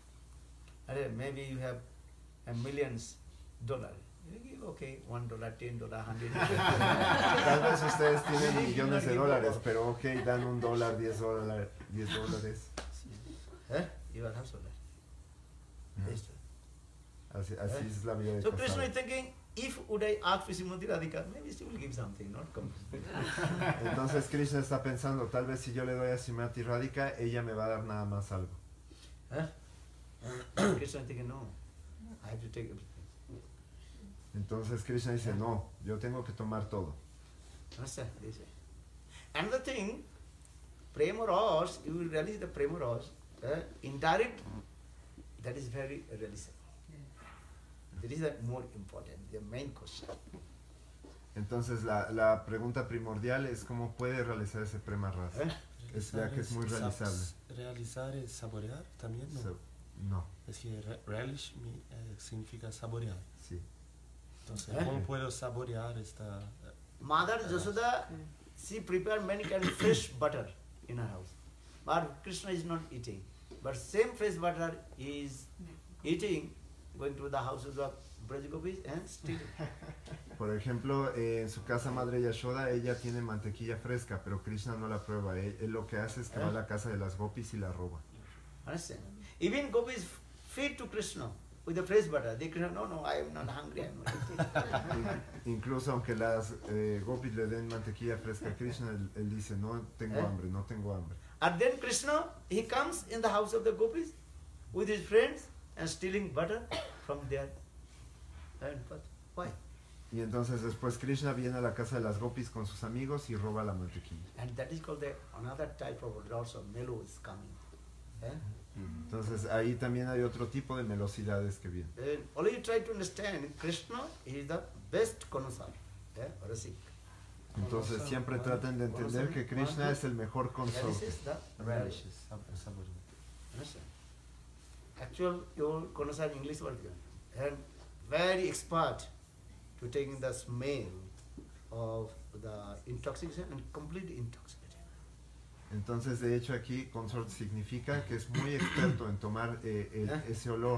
And maybe you have a millions dollar. You give okay, one dollar, ten dollar, hundred. Tal vez ustedes tienen millones de dólares, pero ok, dan un dólar, diez dólares, diez dólares. Eh? You are householder. Yes. Así, así es la vida de So Krishna casado. is thinking, if would I ask for Srimati Radhika, maybe she will give something, not completely. Entonces Krishna está pensando, tal vez si yo le doy a Srimati Radhika, ella me va a dar nada más algo. Huh? Krishna is thinking, no, I have to take everything. Entonces Krishna dice, no, yo tengo que tomar todo. Understand? They say. Another thing, prema ras, you will realize the prema ras, uh, indirect, that is very realizable. That is the more important, the main question. Entonces la, la pregunta primordial es cómo puede realizar ese prema rasa. ¿Eh? Es ya que es muy Sab- realizable. Realizar es saborear también, ¿no? So, no, Es que re- relish mi- eh, significa saborear. sí. Entonces, ¿Eh? ¿cómo puedo saborear esta? eh, Mother Jasoda, she prepared many kind of fresh butter in her house. But Krishna is not eating. But same fresh butter is eating, going to the houses of Brajagopis and stealing. Por ejemplo, eh, en su casa madre Yashoda, ella tiene mantequilla fresca, pero Krishna no la prueba. Él, él lo que hace es que va a la casa de las gopis y la roba. Understand? Even gopis feed to Krishna with the fresh butter. They Krishna, no, no, I am not hungry, I am not eating. Incluso aunque las eh, gopis le den mantequilla fresca a Krishna, él, él dice, no tengo ¿Eh? hambre, no tengo hambre. And then Krishna, he comes in the house of the gopis with his friends and stealing butter from their and but why? Y entonces después Krishna viene a la casa de las gopis con sus amigos y roba la mantequilla. And that is called the another type of lots of mellows coming. Eh? Entonces ahí también hay otro tipo de melosidades que vienen. Then only you try to understand Krishna is the best connoisseur, eh? Rasik. Entonces siempre traten de entender que Krishna es el mejor This consorte. is the Relishes, sab- saborear. Understand? Actual your connoisseur in English word and very expert to taking the smell of the intoxication and completely intoxicated. Entonces de hecho aquí consort significa que es muy experto en tomar eh, el- ¿Eh? ese olor.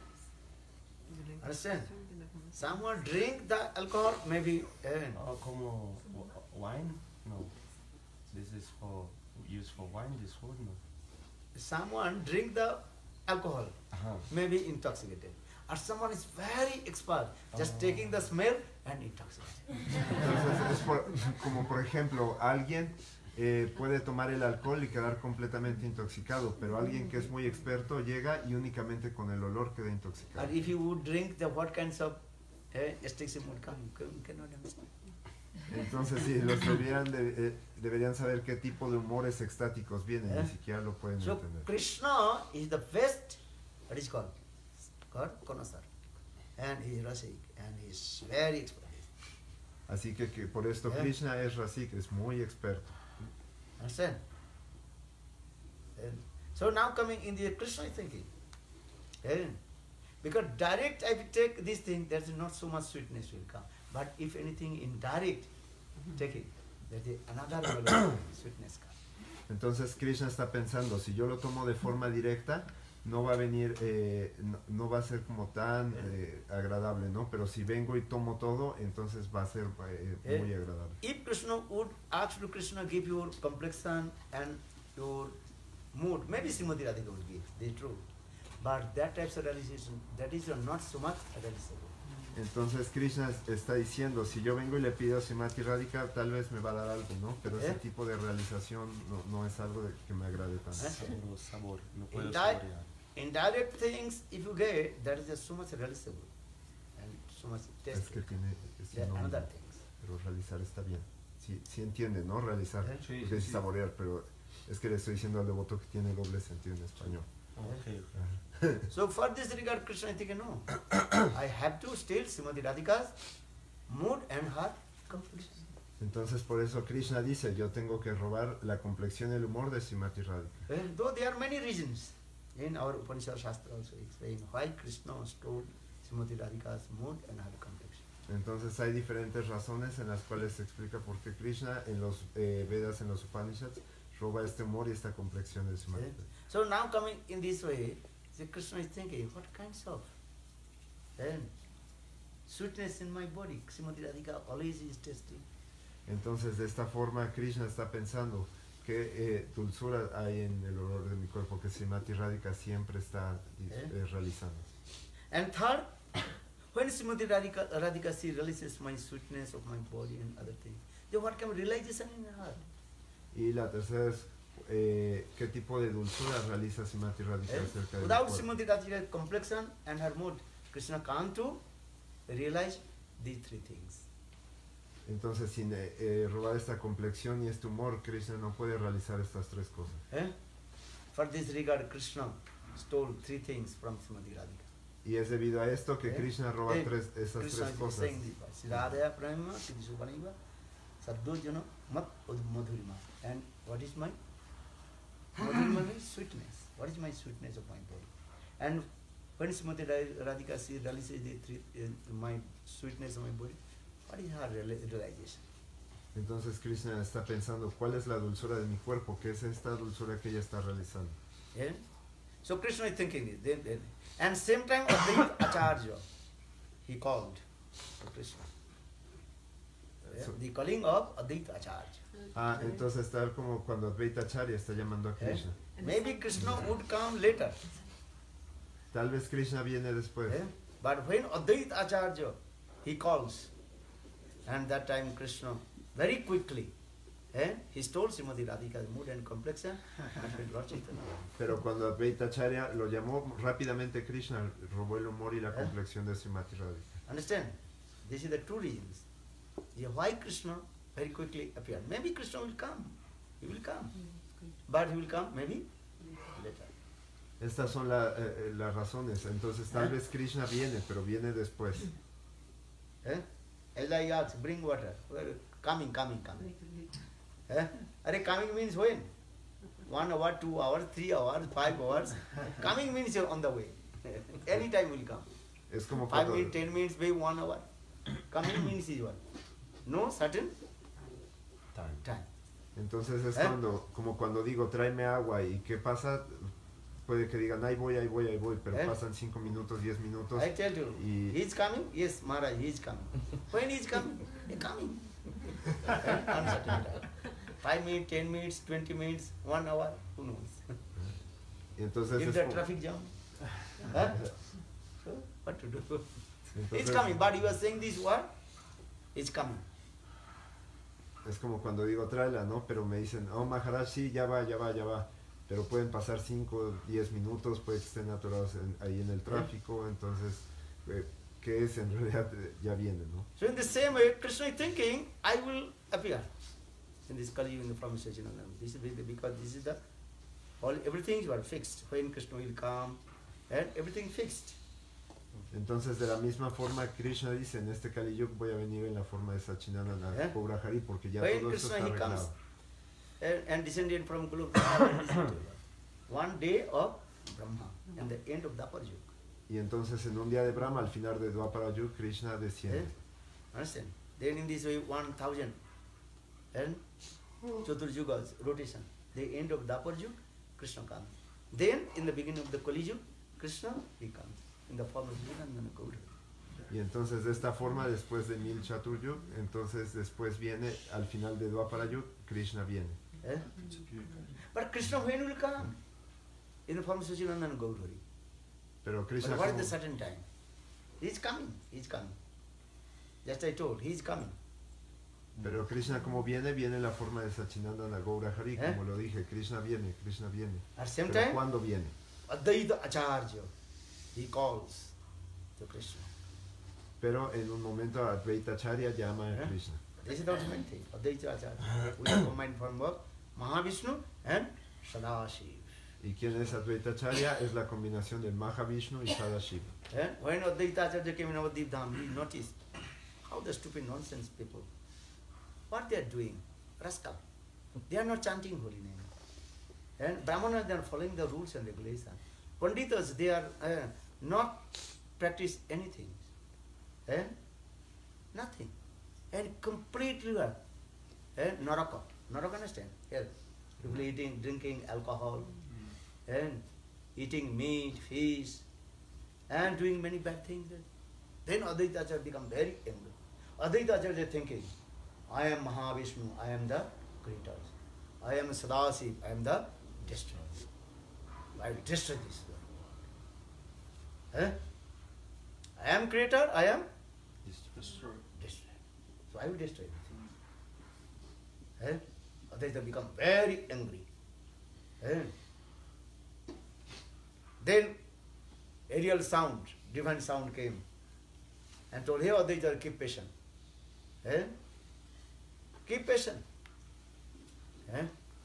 Understand? Someone drink the alcohol, maybe eh, Oh, como w- wine? No. This is for use for wine. This word, no. someone drink the alcohol, Ajá. maybe intoxicated. Or someone is very expert, just Oh. taking the smell and intoxicated. Entonces es por, como por ejemplo, alguien eh, puede tomar el alcohol y quedar completamente intoxicado, pero alguien que es muy experto llega y únicamente con el olor queda intoxicado. And if you would drink the what kinds of eh, ecstasy would come, you cannot understand. Entonces sí, los deberían, de, eh, deberían saber qué tipo de humores extáticos vienen, Eh? ni siquiera lo pueden So entender. Krishna is the best, what is called? God connoisseur. And he is Rasik, and he is very expert. Así que, que por esto Eh? Krishna es Rasik, es muy experto. Understand? And so now coming in the Krishna thinking. Eh? Because direct if you take this thing, there is not so much sweetness will come. But if anything indirect, take it. There is another level of sweetness come. Entonces Krishna está pensando, si yo lo tomo de forma directa, no va a venir, eh, no, no va a ser como tan eh, agradable, ¿no? Pero si vengo y tomo todo, entonces va a ser eh, muy agradable. If Krishna would ask to Krishna give your complexion and your mood, maybe Srimati Radhika would give, they true. But that type of realization, that is not so much realizable. Entonces Krishna está diciendo, si yo vengo y le pido a Srimati Radhika, tal vez me va a dar algo, ¿no? Pero ese ¿Eh? tipo de realización no, no es algo de, que me agrade tanto. ¿Eh? Sabor, sabor, no puedo Indi- saborear. Indirect things, if you get, that is just so much realizable and so much Es taste. que tiene es Yeah, sinónimo, another things. pero realizar está bien. Sí, sí entiende, ¿no? Realizar, ¿Eh? Sí, porque es sí. saborear, pero es que le estoy diciendo al devoto que tiene doble sentido en español. Okay, okay. So for this regard, Krishna I think no. I have to steal Srimati Radhika's mood and her complexion. Entonces por eso Krishna dice, yo tengo que robar la complexión y el humor de Srimati Radhika. Well, though there are many reasons in our Upanishad Shastra also explain why Krishna stole Srimati Radhika's mood and her complexion. Entonces hay diferentes razones en las cuales se explica por qué Krishna en los eh, Vedas, en los Upanishads, roba este humor y esta complexión de Srimati Eh? Radhika. So now coming in this way, the Krishna is thinking, what kinds of then sweetness in my body? Srimati Radhika always is tasting. Entonces de esta forma Krishna está pensando qué eh, dulzura hay en el olor de mi cuerpo que Srimati Radhika siempre está ¿Eh? eh, realizando. And third, when Srimati Radhika, Radhika she realizes my sweetness of my body and other things, then what kind of realization in her? Y la tercera es eh, qué tipo de dulzura realiza Srimati Radhika Eh? acerca de mi Without cuerpo. Srimati Radhika's complexion and her mood, Krishna can't to realize these three things. Entonces sin eh, eh, robar esta complexión y este humor, Krishna no puede realizar estas tres cosas. Eh? For this regard, Krishna stole three things from Srimati Radhika. Y es debido a esto que Eh? Krishna roba Eh, tres, esas Krishna tres is cosas. saying this verse. Radhaya Prema, Siddhisupaniva, Saddojana, Mat Ud Madhurima. And what is my? Madhurima means sweetness. What is my sweetness of my body? And when Srimati Ra- Radhika she realizes the three, uh, my sweetness of my body, what is her reali- realization? Entonces Krishna está pensando cuál es la dulzura de mi cuerpo, qué es esta dulzura que ella está realizando. Yeah? So Krishna is thinking this. Then, then. And same time Advaita Acharya, he called to Krishna. Yeah? So- The calling of Advaita Acharya. Ah, entonces tal como cuando Advaita Acharya está llamando a Krishna. Maybe Krishna would come later. Tal vez Krishna viene después. Eh? But when Advaita Acharya, he calls, and that time Krishna, very quickly, eh, he stole Srimati Radhika's mood and complexion and went Lord Chaitanya. Pero cuando Advaita Acharya lo llamó rápidamente, Krishna robó el humor y la Eh? complexión de Srimati Radhika. Understand? This is the two reasons. Yeah, why Krishna very quickly appeared. Maybe Krishna will come. He will come. But he will come maybe later. Estas son la, eh, eh, las razones. Entonces tal Eh? vez Krishna viene, pero viene después. Eh? As I asked, bring water. Well, coming, coming, coming. Eh? Are coming means when? One hour, two hours, three hours, five hours. Coming means you're on the way. Any time will come. Es como Five cuando, minutes, ten minutes, maybe one hour. Coming means is what? No certain Time. time. entonces es ¿Eh? cuando, como cuando digo, tráeme agua y ¿qué pasa? Puede que digan, ahí voy, ahí voy, ahí voy, pero ¿Eh? pasan cinco minutos, diez minutos. I tell you, Y- he is coming? Yes, Maharaj, he is coming. When he is coming? He is coming. Eh? Uncertain time. Five minutes, ten minutes, twenty minutes, one hour, who knows? Y entonces If es the como- traffic jam. Huh? So, what to do? He is entonces- coming, but you are saying this word? It's coming. Es como cuando digo tráela, ¿no? Pero me dicen, oh Maharaj, sí, ya va, ya va, ya va. Pero pueden pasar cinco, diez minutos, puede que estén atorados en, ahí en el tráfico, ¿eh? Entonces, eh, ¿qué es? En realidad eh, ya viene, ¿no? So in the same way, Krishna is thinking, I will appear in this Kali Yuga in the form of Sachinandana. This is because this is the, all, everything is fixed. When Krishna will come, and everything fixed. Entonces, de la misma forma, Krishna dice, en este Kali Yuga voy a venir en la forma de Sachinandana ¿Eh? Gaurahari, porque ya When todo esto Krishna está he comes arreglado. and, and descended from Goloka, one day of Brahma, and the end of the Upper Yuga. Y entonces, en un día de Brahma, al final de Dwapara Yuga, Krishna desciende. Eh? Understand? Then in this way, one thousand and Chatur Yugas rotation. The end of the Upper Yuga, Krishna comes. Then in the beginning of the Kali Yuga, Krishna he comes in the form of Nirandana Gaura. Y entonces, de esta forma, después de Mil Chatur Yuga, entonces después viene, al final de Dwapara Yuga, Krishna viene. Eh? But Krishna when will come? In the form of Sachinandana Gaurari. Pero Krishna, But what is como, the certain time? He is coming, he is coming. Just I told, he is coming. pero Krishna como viene, viene en la forma de Sachinandana Gaurahari, ¿Eh? como lo dije, Krishna viene, Krishna viene. At the same Pero time, ¿cuándo viene? Advaita Acharya, he calls to Krishna. Pero en un momento Advaita Acharya llama a ¿Eh? Krishna. This is the ultimate thing, Advaita Acharya. We combine form of Mahavishnu and Sadashiv. ¿Y quién es Advaita Acharya? Es la combinación de Mahavishnu y Sadashiva. Eh? When Advaita Acharya came in Navadip Dham, he noticed how the stupid nonsense people, what they are doing, rascal. They are not chanting holy name. And Brahmanas, they are following the rules and regulations. Panditas, they are uh, not practice anything. Eh? Nothing. And completely uh, eh? Naraka. Naraka, understand? Yes. People eating, drinking alcohol, and eating meat, fish, and doing many bad things. Then Advaita Acharya become very angry. Advaita Acharya thinking, I am Mahavishnu, I am the creator. I am Sadasiv, I am the destroyer. I will destroy this world. Eh? I am creator, I am Destroy. destroyer. So I will destroy everything. Eh? Advaita become very angry. Eh? Then aerial sound, divine sound came and told, hey Advaita, keep patient. Eh? Keep patient. Eh?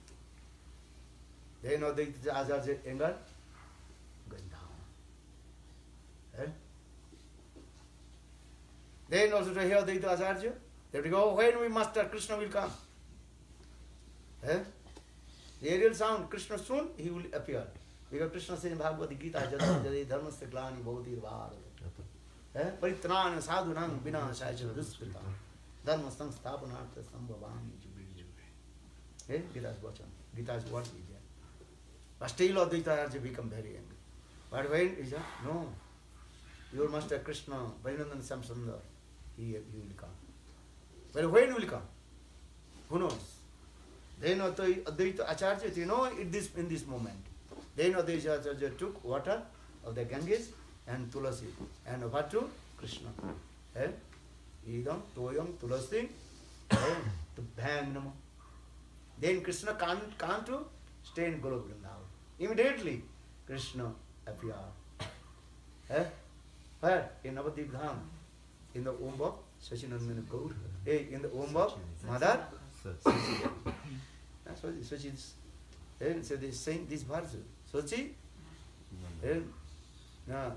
Then Advaita Acharya's anger going down. Eh? Then also to hear Advaita Acharya, they have to go, when we master, Krishna will come. Eh? The aerial sound, Krishna soon, he will appear. Because Krishna says in Bhagavad Gita, Jada Jade Dharmasya Glani Bhavati Bhara. Paritranam sadhunam vinashaya duskritam. Dharmastam sthapanartha sambhavami. Eh? Gita's vachan. Gita's word is there. But still Advaita Acharya become very angry. But when is that? No. Your master Krishna, Vainandan Samsundar, he, he will come. But when will come? Who knows? Then Advaita Acharya, you know, in this, in this moment. Then Advaita Acharya took water of the Ganges and Tulasi and over to Krishna. Eh? Idam, Toyam, Tulasi, to bang namo. Then Krishna can't, can't to stay in Golok Vrindavan. Immediately, Krishna appeared. Eh? Where? In Navadip Dham. In the womb of Sachinandana Gaur. Eh, in the womb of Mother Sachi. That's what Sachi is. And so they saying this verse. Sachi. And now,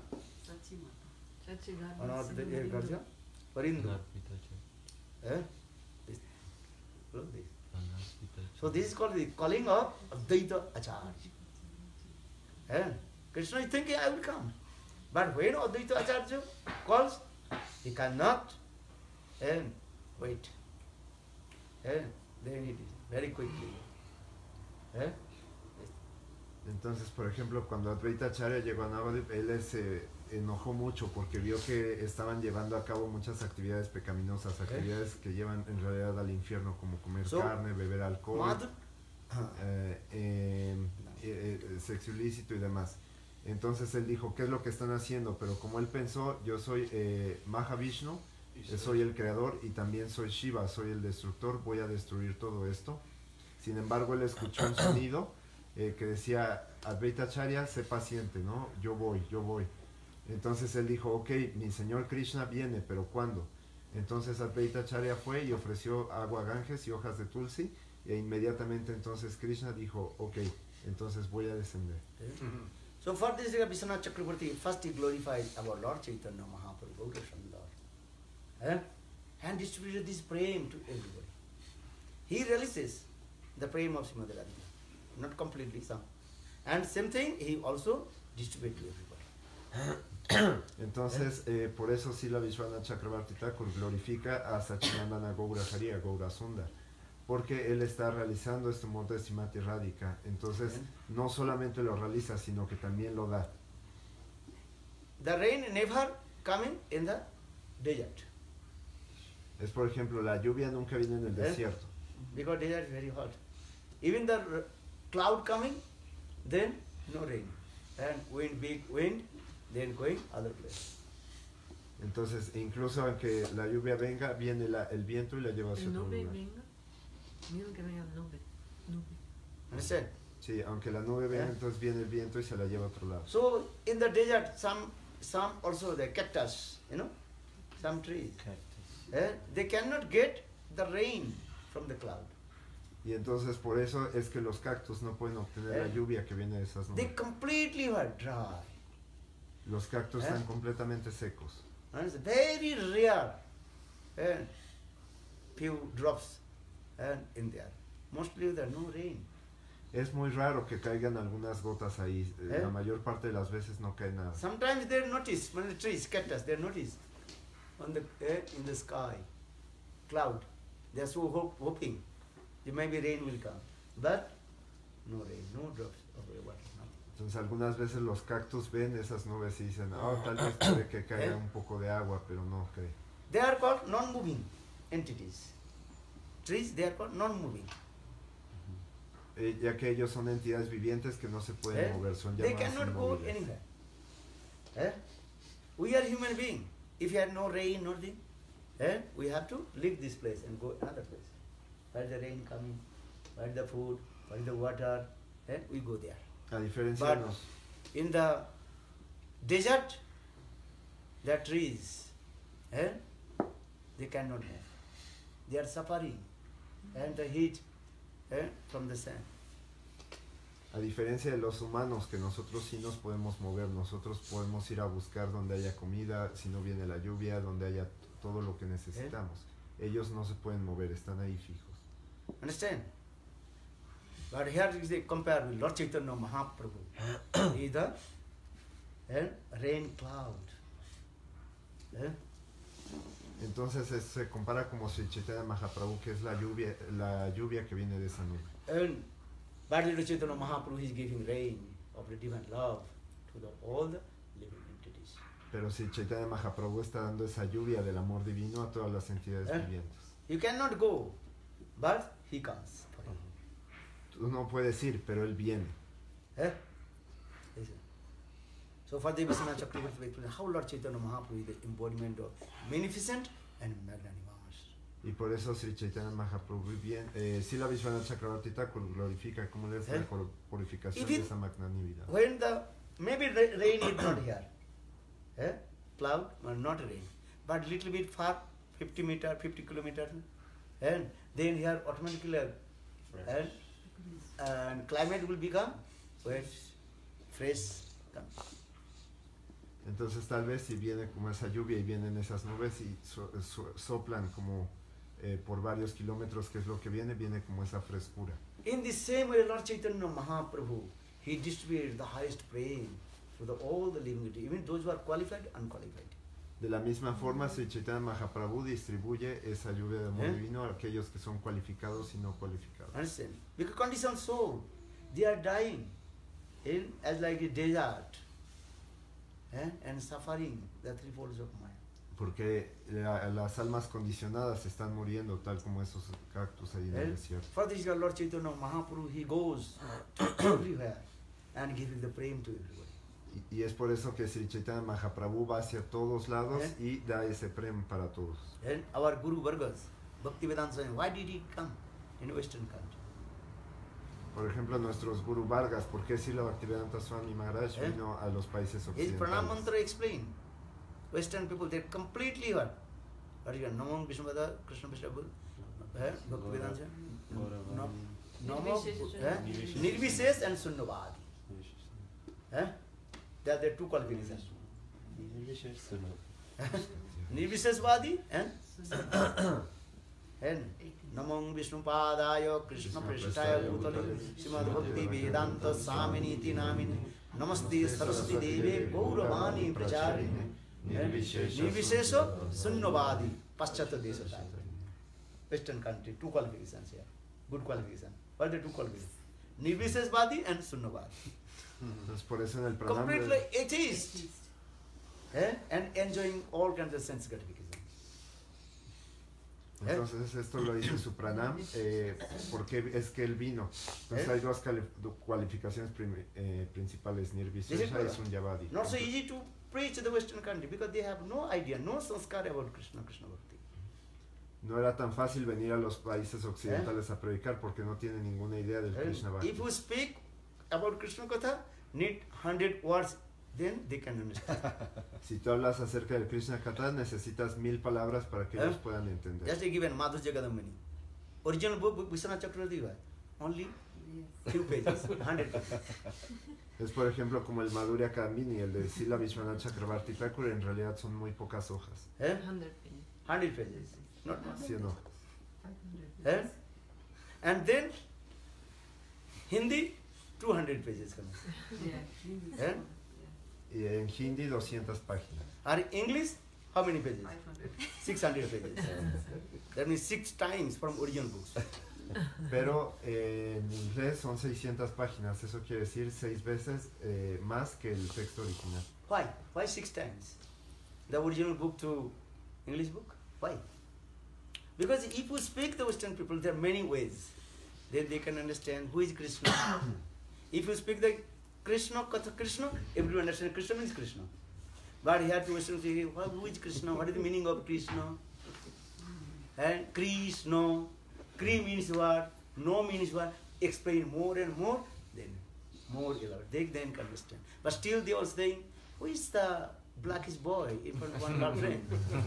another day, Garja. Parindu. Eh? This. Look this. So this is called the calling of Advaita Acharya. Eh? Krishna is thinking, I will come. But when Advaita Acharya calls, he cannot and wait. Eh? Then it is very quickly. Eh? Entonces, por ejemplo, cuando Advaita Acharya llegó a Navadip, él se enojó mucho porque vio que estaban llevando a cabo muchas actividades pecaminosas, actividades que llevan en realidad al infierno, como comer So, carne, beber alcohol, Madhu, eh, eh, eh, sexo ilícito y demás. Entonces él dijo, ¿qué es lo que están haciendo? Pero como él pensó, yo soy eh, Mahavishnu, soy el creador y también soy Shiva, soy el destructor, voy a destruir todo esto. Sin embargo, él escuchó un sonido eh, que decía, Advaita Acharya, sé paciente, ¿no? Yo voy, yo voy. Entonces él dijo, ok, mi señor Krishna viene, pero ¿cuándo? Entonces Advaita Acharya fue y ofreció agua Ganges y hojas de Tulsi, e inmediatamente entonces Krishna dijo, ok, entonces voy a descender. Mm-hmm. So for this Vishwanath Chakravarti, first he glorified our Lord Chaitanya Mahaprabhu, Gaurashan Lord, eh? and distributed this prem to everybody. He realizes the prem of Srimad Radhika, not completely some. And same thing, he also distributed to everybody. Entonces, eh, por eso Srila Vishwanath Chakravarti Thakur glorifica a Sachinandana Gaura Hari, a Gaura Sundar, porque él está realizando este monte de Srimati Radhika. Entonces, no solamente lo realiza, sino que también lo da. The rain never coming in the desert. Es, por ejemplo, la lluvia nunca viene en el desierto. Because desert is very hot. Even the cloud coming, then no rain. And wind, big wind, then going other place. Entonces, incluso aunque la lluvia venga, viene la, el viento y la lleva hacia otro nube lugar. venga, mira que venga nube, nube. Understand? Sí, aunque la nube venga, entonces viene el viento y se la lleva a otro lado. So in the desert, some some also the cactus, you know, some trees. Eh, they cannot get the rain from the cloud. Y entonces por eso es que los cactus no pueden obtener la lluvia que viene de esas They nubes. completely were dry. Los cactus Eh? están completamente secos. And it's very rare. And few drops and in there. Mostly there no rain. Es muy raro que caigan algunas gotas ahí. Eh? La mayor parte de las veces no cae nada. Sometimes they notice when the trees, cactus, they notice on the eh, in the sky, cloud. They are so hope, hoping that maybe rain will come, but no rain, no drops of water. Nothing. Entonces algunas veces los cactus ven esas nubes y dicen, oh, tal vez puede que caiga un poco de agua, pero no cae. They are called non-moving entities. Trees, they are called non-moving. Eh, ya que ellos son entidades vivientes que no se pueden Eh? mover, son They llamadas cannot go inmóviles. anywhere. Eh? We are human beings. If you have no rain, nothing, eh? we have to leave this place and go another place. Where the rain coming, where the food, where the water, eh? we go there. A diferencia But de los... in the desert, the trees, eh? they cannot move. They are suffering, and the heat eh? from the sun. A diferencia de los humanos, que nosotros sí nos podemos mover, nosotros podemos ir a buscar donde haya comida, si no viene la lluvia, donde haya todo lo que necesitamos. Ellos no se pueden mover, están ahí fijos. Understand? But here is the compare with Lord Chaitanya Mahaprabhu. He is the eh, rain cloud. Eh? Entonces es- se compara como si Chaitanya Mahaprabhu, que es la lluvia, la lluvia que viene de esa nube. And but Lord Chaitanya Mahaprabhu is giving rain of the divine love to the, all the living entities. Pero si Chaitanya Mahaprabhu está dando esa lluvia del amor divino a todas las entidades Eh? vivientes. You cannot go, but he comes for you. Tú no puedes ir, pero él viene. Eh? Listen. So for the Vishwanath Chakravarti, we explain how Lord Chaitanya Mahaprabhu is the embodiment of magnificent and magnanimous. Y por eso Sri Chaitanya Mahaprabhu bien, eh, Srila Vishwanath Chakravarti Thakur glorifica como es la ¿Eh? purificación If de it- esa magnanimidad. When the maybe ra- rain is not here, eh? Cloud or not rain, but little bit far, fifty meter, fifty kilometers, and then here automatically, and, and climate will become wet, fresh. Come. Entonces tal vez si viene como esa lluvia y vienen esas nubes y so- so- soplan como eh, por varios kilómetros, que es lo que viene, viene como esa frescura. In the same way, Lord Chaitanya Mahaprabhu, he distributed the highest praise to the, all the living entities, even those who are qualified, unqualified. De la misma forma, Sri Chaitanya Mahaprabhu distribuye esa lluvia de amor ¿Eh? divino a aquellos que son cualificados y no cualificados. Understand? Because conditioned soul, they are dying in as like a desert, eh? and suffering the three folds of mind. Porque la- las almas condicionadas están muriendo tal como esos cactus ahí en el Eh? desierto. For this, Lord Chaitanya Mahaprabhu, he goes to everywhere and giving the praying to everybody. Y, y es por eso que Sri Chaitanya Mahaprabhu va hacia todos lados ¿Eh? y da ese prem para todos. And our Guru Vargas, Bhaktivedanta Swami, why did he come in Western country? Por ejemplo, nuestros Guru Vargas, ¿por qué Srila Bhaktivedanta Swami Maharaj ¿Eh? vino a los países His Pranam occidentales? Mantra explained. Western people, they completely heard. What is your Namam Vishnupada, Krishna Vishnu, eh? Bhaktivedanta Swami? No. Namo, eh? Nirvises and Sunnavadi. Eh? They are the two qualifications. Nirvisesvadi and and Namam Vishnupadaya Krishna Prishtaya Bhutale Srimad Bhakti Vedanta Swaminiti Namini Namaste Saraswati Deve Gauravani Pracharini Nirviseso Sunnavadi Paschata Desha. Western country, two qualifications here. Good qualification. What are the two qualifications? Nirvisesvadi and Sunnavadi. Entonces, por eso en el pranam Completely atheist. Eh? And enjoying all kinds of sense gratification. Entonces esto lo dice su pranam, eh, porque es que él vino. Entonces ¿Eh? hay dos cali cualificaciones prim eh, principales, Nirvisesha y Sunyavadi. Not so easy to preach the Western country because they have no idea, no sanskar about Krishna, Krishna Bhakti. No era tan fácil venir a los países occidentales ¿Eh? a predicar porque no tienen ninguna idea del Krishna Bhakti. If you speak about Krishna Katha, need hundred words, then they can understand. Si tú hablas acerca del Krishna Katha, necesitas mil palabras para que ¿Eh? ellos puedan entender. Just a given Madhus Jagadambani. Original book, book Vishwanath Chakravarti, only few pages, hundred pages. Es por ejemplo como el Madhurya Kadambini, el de Srila Vishwanath Chakravarti Thakur, en realidad son muy pocas hojas. Eh? Hundred pages. Hundred pages, not more. cien hojas. Eh? And then Hindi, two hundred pages. Yeah. Eh? Y en Hindi doscientas páginas. Or English, how many pages? Five hundred. six hundred pages. That means six times from original books. Pero eh, en inglés son seiscientas páginas, eso quiere decir seis veces eh, más que el texto original. Why? Why six times? The original book to English book? Why? Because if you speak the Western people, there are many ways. Then they can understand who is Krishna. If you speak the Krishna, Katha Krishna, everyone understands Krishna means Krishna. But here to Western say, who is Krishna? What is the meaning of Krishna? And Krishna, Kri means what? No means what? Explain more and more, then more elaborate. They then can understand. But still they are saying, who is the blackish boy in front of one girlfriend?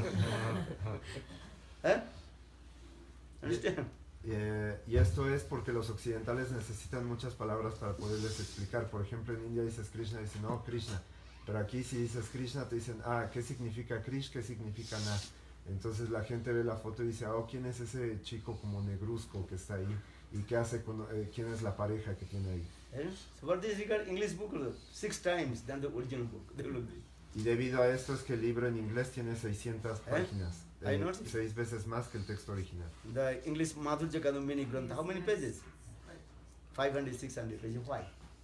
Huh? Understand? Eh, y esto es porque los occidentales necesitan muchas palabras para poderles explicar. Por ejemplo, en India dices Krishna, dicen no, Krishna. Pero aquí si dices Krishna te dicen, ah, ¿qué significa Krish? ¿Qué significa Na? Entonces la gente ve la foto y dice, oh, ¿quién es ese chico como negruzco que está ahí? ¿Y qué hace con, eh, quién es la pareja que tiene ahí? Eh? So what is regard English book six times than the original book. They will agree. Y debido a esto es que el libro en inglés tiene seiscientas ¿Eh? páginas. I Eh, noticed. seis veces más que el texto original. The English Madhurya Kadambini Grantha, how many pages? five hundred, six hundred pages. Why?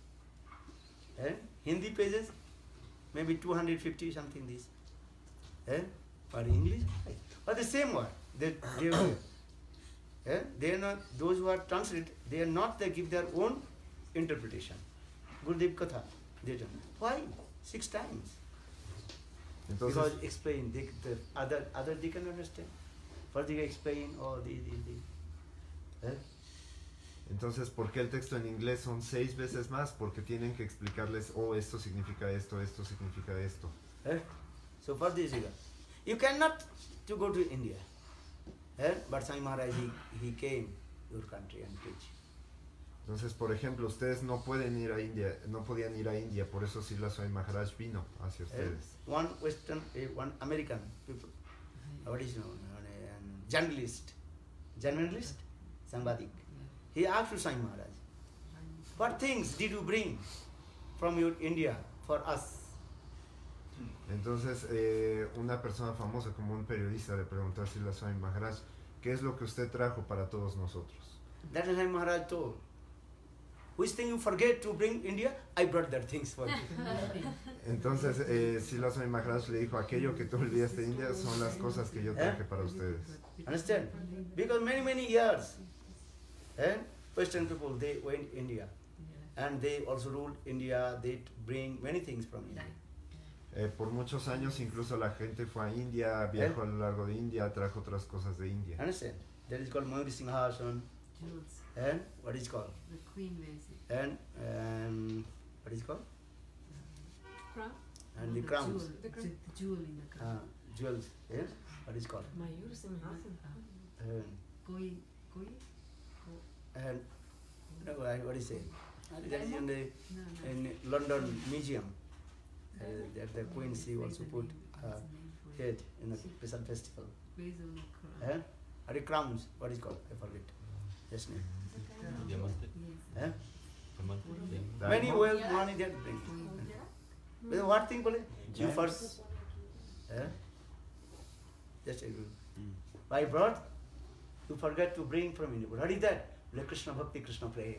Eh? Hindi pages? Maybe two hundred fifty something this. Eh? For English? But the same one. They, they, eh? they are not, those who are translated, they are not, they give their own interpretation. Gurudev Katha, they don't. Why? Six times. Entonces, Because explain, they, the other, other they can understand. First they explain, oh, the, the, the. Eh? entonces, ¿por qué el texto en inglés son seis veces más? Porque tienen que explicarles, oh, esto significa esto, esto significa esto. Eh? So for this regard, you cannot to go to India. Eh? But Sai Maharaj, he, he came to your country and preached. Entonces, por ejemplo, ustedes no pueden ir a India, no podían ir a India, por eso Srila Swami Maharaj vino hacia Eh? ustedes. One Western, eh, one American people, what is known, uh, journalist, journalist, Sambadik. He asked to Sai Maharaj, what things did you bring from your India for us? Entonces, eh, una persona famosa como un periodista le preguntó a Srila Swami Maharaj, ¿qué es lo que usted trajo para todos nosotros? That is Sai Maharaj told. Which thing you forget to bring India? I brought that things for you. Entonces, eh, Srila Swami Maharaj le dijo, aquello que tú olvidaste de India son las cosas que yo traje para ustedes. Understand? Because many, many years, eh, Western people, they went India. And they also ruled India. They bring many things from India. Eh, por muchos años incluso la gente fue a India, viajó a lo largo de India, trajo otras cosas de India. Understand? That is called Mayuri Singhasan. Jewels. And what is called? The queen wears it. And um, what is called? Crown? And No, the crowns. Jewel, The the, crown. the jewel in the crown. Uh, jewels. Yes. What is called? Mayur Simhasan. And, Koi, koi? and no, what do you say? That is in the No, no. in London Museum. Uh, that the Queen she also put uh, head in a special festival. Based on the crown. Eh? Are the crowns? What is called? I forget. Just name. Diamante. Yes. Eh? Diamante. Many Diamond? well money they bring. Koi. But what thing, bole? You Yes. first. Eh? Just a good. I brought. You forget to bring from India. What is that? Like Krishna Bhakti, Krishna Prem.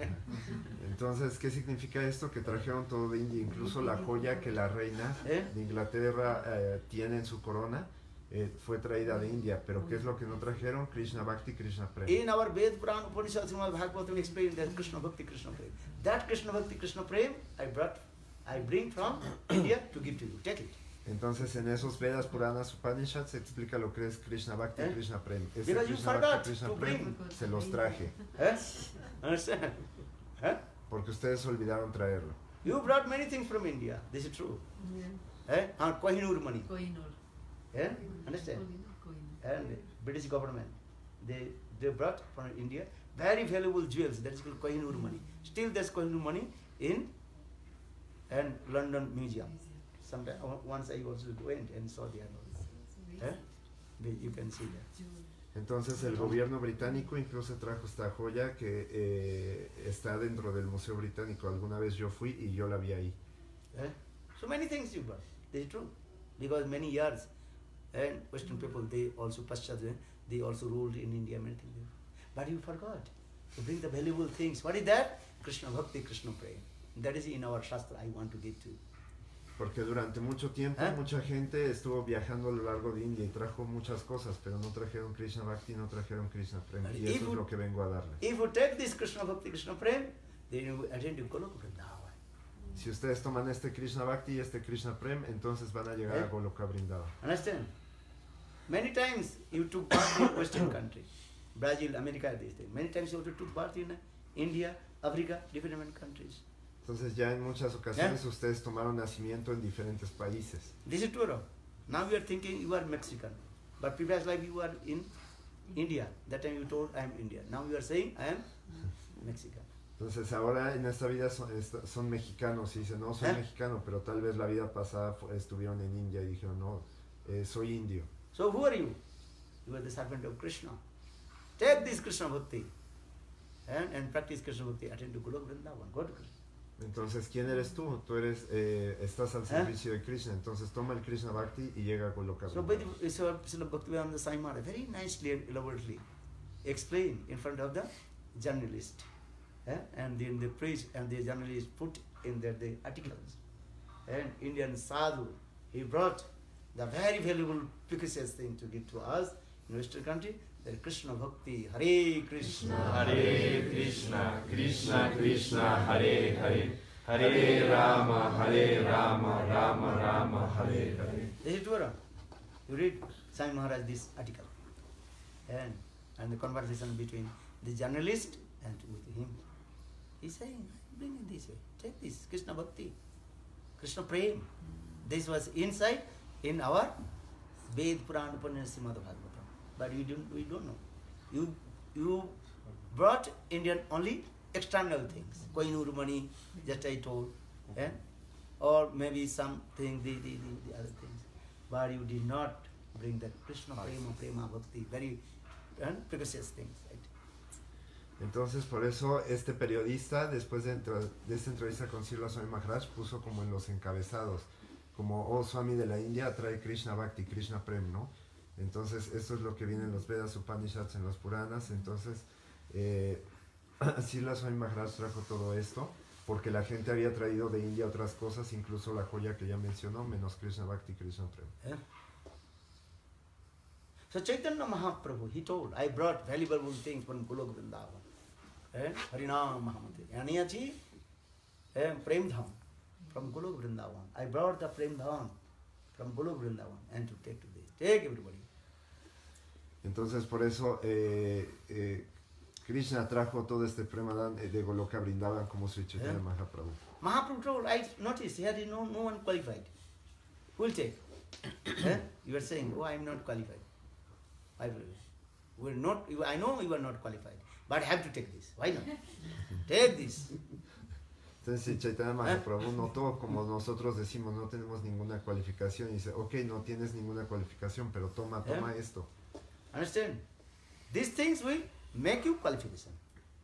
Entonces, ¿qué significa esto? Que trajeron todo de India, incluso la joya que la reina ¿Eh? de Inglaterra eh, tiene en su corona, eh, fue traída de India. Pero ¿qué es lo que no trajeron? Krishna Bhakti, Krishna Prem. In our Ved Puran Upanishad, Srimad Bhagavatam explained that Krishna Bhakti, Krishna Prem. That Krishna Bhakti, Krishna Prem, I brought, I bring from India to give to you. Take it. Entonces, en esos Vedas, Puranas, Upanishads se explica lo que es Krishna Bhakti y ¿Eh? Krishna Prem. Ese Because you Krishna forgot Bhakti, Krishna to Prem bring. se los traje, Eh? Understand? Eh? porque ustedes olvidaron traerlo. You brought many things from India. This is true. Yeah. Eh? And Kohinoor money. Kohinoor. Eh? Understand? Kohinoor. And British government, they they brought from India very valuable jewels. That is called Kohinoor money. Still, there's Kohinoor money in and London Museum. Sometime once I also went and saw the animals. Eh? The- You can see that. Jewel. Entonces el gobierno británico incluso trajo esta joya que eh, está dentro del Museo Británico. Alguna vez yo fui y yo la vi ahí. Eh? So many things you brought. This is true. Because many years and Western people, they also Paschat, they also ruled in India many things. But you forgot to bring the valuable things. What is that? Krishna Bhakti, Krishna Prem. That is in our Shastra I want to give to you. Porque durante mucho tiempo ¿Eh? mucha gente estuvo viajando a lo largo de India y trajo muchas cosas, pero no trajeron Krishna Bhakti, no trajeron Krishna Prem. Y eso es lo que vengo a darle. If you take this Krishna Bhakti, Krishna Prem, then you attend to Goloka Vrindavan. Si ustedes toman este Krishna Bhakti y este Krishna Prem, entonces van a llegar ¿Eh? a Goloka Vrindavan. Understand? Many times you took birth in Western country, Brazil, America, these things. Many times you also took birth in India, Africa, different different countries. Entonces ya en muchas ocasiones ustedes tomaron nacimiento en diferentes países. This is true. No? Now you are thinking you are Mexican, but previous life you are in India. That time you told I am Indian. Now you are saying I am Mexican. Entonces ahora en esta vida son, est- son mexicanos y dicen, no, soy ¿Eh? mexicano, pero tal vez la vida pasada fu- estuvieron en India y dijeron, no, eh, soy indio. So who are you? You are the servant of Krishna. Take this Krishna Bhakti and, and practice Krishna Bhakti. Attend to Goloka Vrindavan. Go to Krishna. Entonces, ¿quién eres tú? Tú eres, eh, estás al servicio de Krishna. Entonces toma el Krishna Bhakti y llega a Goloka So Vrindavan. Bhakti- so Srila Bhaktivedanta Swami Maharaj very nicely and elaborately explained in front of the journalist. Eh? And then the priest and the journalist put in there the articles. And Indian sadhu, he brought the very valuable, precious thing to give to us in Western country, the Krishna Bhakti, Hare Krishna, Hare Krishna, Krishna Krishna, Hare Hare, Hare Rama, Hare Rama, Rama Rama, Hare Hare. This is true. You read Swami Maharaj this article. And, and the conversation between the journalist and with him. He's saying, bring it this way. Take this, Krishna Bhakti, Krishna Prem. This was inside in our Ved Puran Upanishad Srimad Bhagavatam. But we don't, we don't know. You, you brought Indian only external things. Kohinoor money, just I told. Eh? Or maybe something, the, the, the, the other things. But you did not bring that Krishna Prema, Prema Bhakti, very eh, precious things. Right? Entonces, por eso, este periodista, después de, entro- de esta entrevista con Srila Swami Maharaj, puso como en los encabezados, como, oh, Swami de la India trae Krishna Bhakti, Krishna Prem, ¿no? Entonces, esto es lo que viene en los Vedas, Upanishads, en los Puranas. Entonces, eh, Srila Swami Maharaj trajo todo esto, porque la gente había traído de India otras cosas, incluso la joya que ya mencionó, menos Krishna Bhakti, Krishna Prem. Eh? So Chaitanya Mahaprabhu, he told, I brought valuable things from Goloka Vrindavan. Eh? Harinam Mahamati. Aniyachi, eh, Prem Dham from Golok Vrindavan. I brought the Prem Dham from Golok Vrindavan and to take to this. Take everybody. Entonces por eso eh, eh, Krishna trajo todo este Premadhan de Goloka Vrindavan como Sri Chaitanya Yeah. Mahaprabhu. Mahaprabhu told, I noticed here is no, no one qualified. Who will take? eh? You are saying, oh, I am not qualified. I will. Will not, you- I know you are not qualified, but I have to take this. Why not? Take this. Entonces Sri Chaitanya Mahaprabhu notó, como nosotros decimos, no tenemos ninguna cualificación, y dice, ok, no tienes ninguna cualificación, pero toma, toma Yeah. esto. Understand? These things will make you qualification.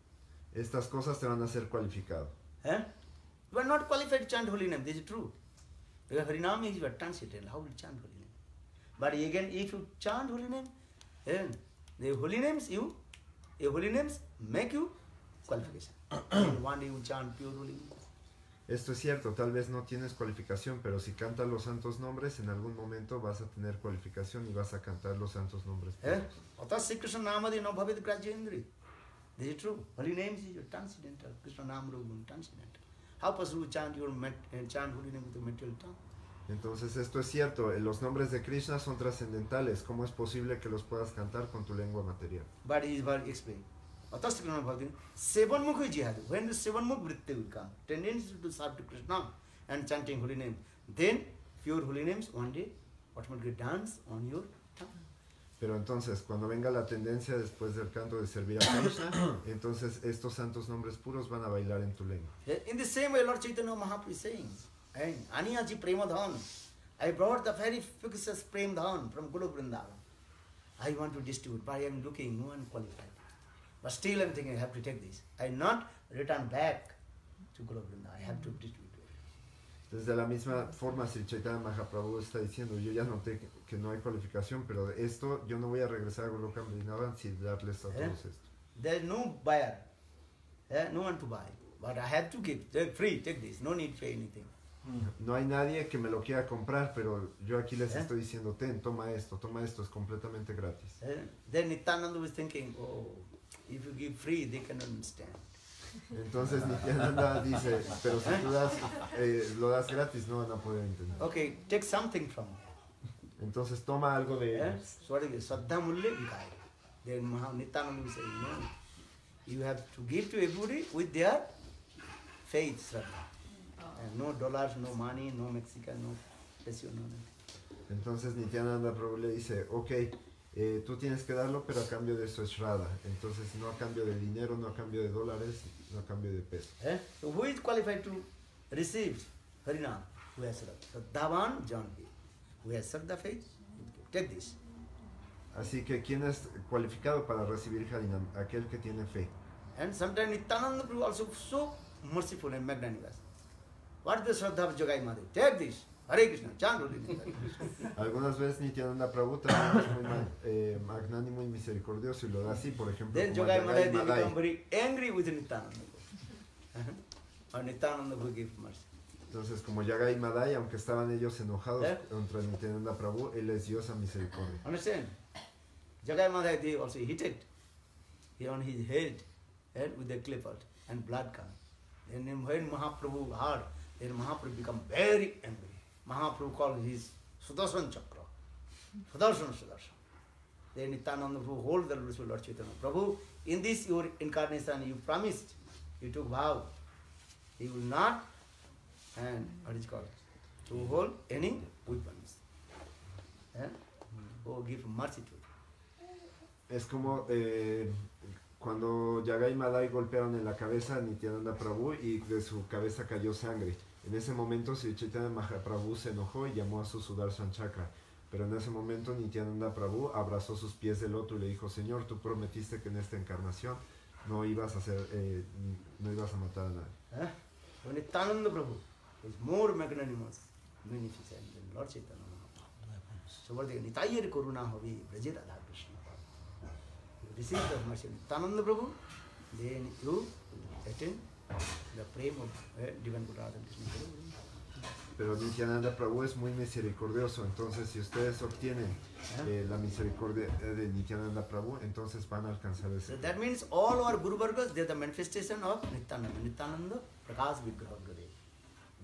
Estas cosas te van a hacer cualificado. Eh? You are not qualified to chant holy name, this is true. Because Harinam is your transcendental, how will you chant holy name? But again, if you chant holy name, then the holy names you, the holy names make you qualification. And one day you chant pure holy name. Esto es cierto, tal vez no tienes cualificación, pero si cantas los santos nombres, en algún momento vas a tener cualificación y vas a cantar los santos nombres. Eh? puros. Atas Sri Krishna Namadi no bhavet grajyendri. This is true. Holy names is your transcendental. Krishna Nam Rupam transcendental. How possible to chant your mat, uh, chant holy name with the material tongue? Entonces esto es cierto, eh, los nombres de Krishna son trascendentales. ¿Cómo es posible que los puedas cantar con tu lengua material? But he is very explained. Atas Sri Krishna Bhakti, seven mukh is jihad. When the seven mukh vritti will come, tendency to serve to Krishna and chanting holy name, then pure holy names one day automatically dance on your tongue. Pero entonces, cuando venga la tendencia después del canto de servir a Krishna, entonces estos santos nombres puros van a bailar en tu lengua. In the same way, Lord Chaitanya Mahaprabhu is saying, and Aniyaji Premadhan, I brought the very fictitious Premadhan from Golok Vrindavan. I want to distribute, but I am looking, no one qualified. But still I am thinking I have to take this. I not return back to Golok Vrindavan. I have to distribute. Desde la misma forma, Sri Chaitanya Mahaprabhu está diciendo, yo ya noté que, que no hay cualificación, pero de esto yo no voy a regresar a Goloka Vrindavan sin darles a Eh? todos esto. There is no buyer, eh? No one to buy. But I have to give. Take free, take this. No need to pay anything. No hay nadie que me lo quiera comprar, pero yo aquí les ¿Eh? estoy diciendo, ten, toma esto, toma esto, es completamente gratis. Eh? Then Nityananda was thinking, oh, if you give free, they cannot understand. Entonces Nityananda dice, pero si tú das, eh, lo das gratis, no van a poder entender. Okay, take something from Entonces toma algo de eh? ellos. So what is it? Saddha Mulya Vikaya. Then Maha Nityananda will say, no, you have to give to everybody with their faith, Shraddha. And no dollars, no money, no Mexican, no peso, no nothing. Entonces Nityananda Prabhu le dice, ok, eh, tú tienes que darlo, pero a cambio de eso es Shraddha. Entonces no a cambio de dinero, no a cambio de dólares, no a cambio de peso. Eh? So who is qualified to receive Harinam? Who has Shraddha? Shraddhavan Janvi. Who has Shraddha faith? Take this. Así que, ¿quién es cualificado para recibir Harinam? Aquel que tiene fe. And sometimes Nityananda Prabhu also so merciful and magnanimous. What is the Shraddha of Jagai Madhav? Take this. Hare Krishna. Chant holy name. Algunas veces Nityananda Prabhu también es muy ma- eh, magnánimo y misericordioso y lo da así, por ejemplo, Then como a Jagai Jagai Madai, they Madai. become very angry with Nityananda. Uh-huh. Or Nityananda will give mercy. Entonces, como Yagai Madai, aunque estaban ellos enojados ¿Eh? contra Nityananda Prabhu, él les dio esa misericordia. Understand? Jagai Madai, they also hit it. He on his head, head with the clipboard and blood come. And then when Mahaprabhu heard, then Mahaprabhu become very angry. Mahaprabhu called his Sudarshan Chakra. Sudarshan Sudarshan. Then Nityananda Prabhu hold the Lord Chaitanya. Prabhu, in this your incarnation you promised, you took vow, you will not, and what is called, to hold any weapons. Eh? Oh, give mercy to it. Es como eh, cuando Yagai Madai golpearon en la cabeza a Nityananda Prabhu y de su cabeza cayó sangre. En ese momento Sri Chaitanya Mahaprabhu se enojó y llamó a su Sudarshan Chakra. Pero en ese momento Nityananda Prabhu abrazó sus pies de loto y le dijo, Señor, tú prometiste que en esta encarnación no ibas a hacer, eh, no ibas a matar a nadie. Eh? So Nityananda Prabhu is more magnanimous, magnificent than Lord Chaitanya Mahaprabhu. So what they Nitayar Karuna Havi Braja Radha Krishna. You receive the mercy of Nityananda Prabhu, then you attain the prem of eh, divine Guru Radha Krishna Prabhu. Pero Nityananda Prabhu es muy misericordioso, entonces si ustedes obtienen eh, la misericordia de Nityananda Prabhu, entonces van a alcanzar So ese. that means all our Guru Vargas, they are the manifestation of Nityananda. Nityananda Prakash Vigraha Guru.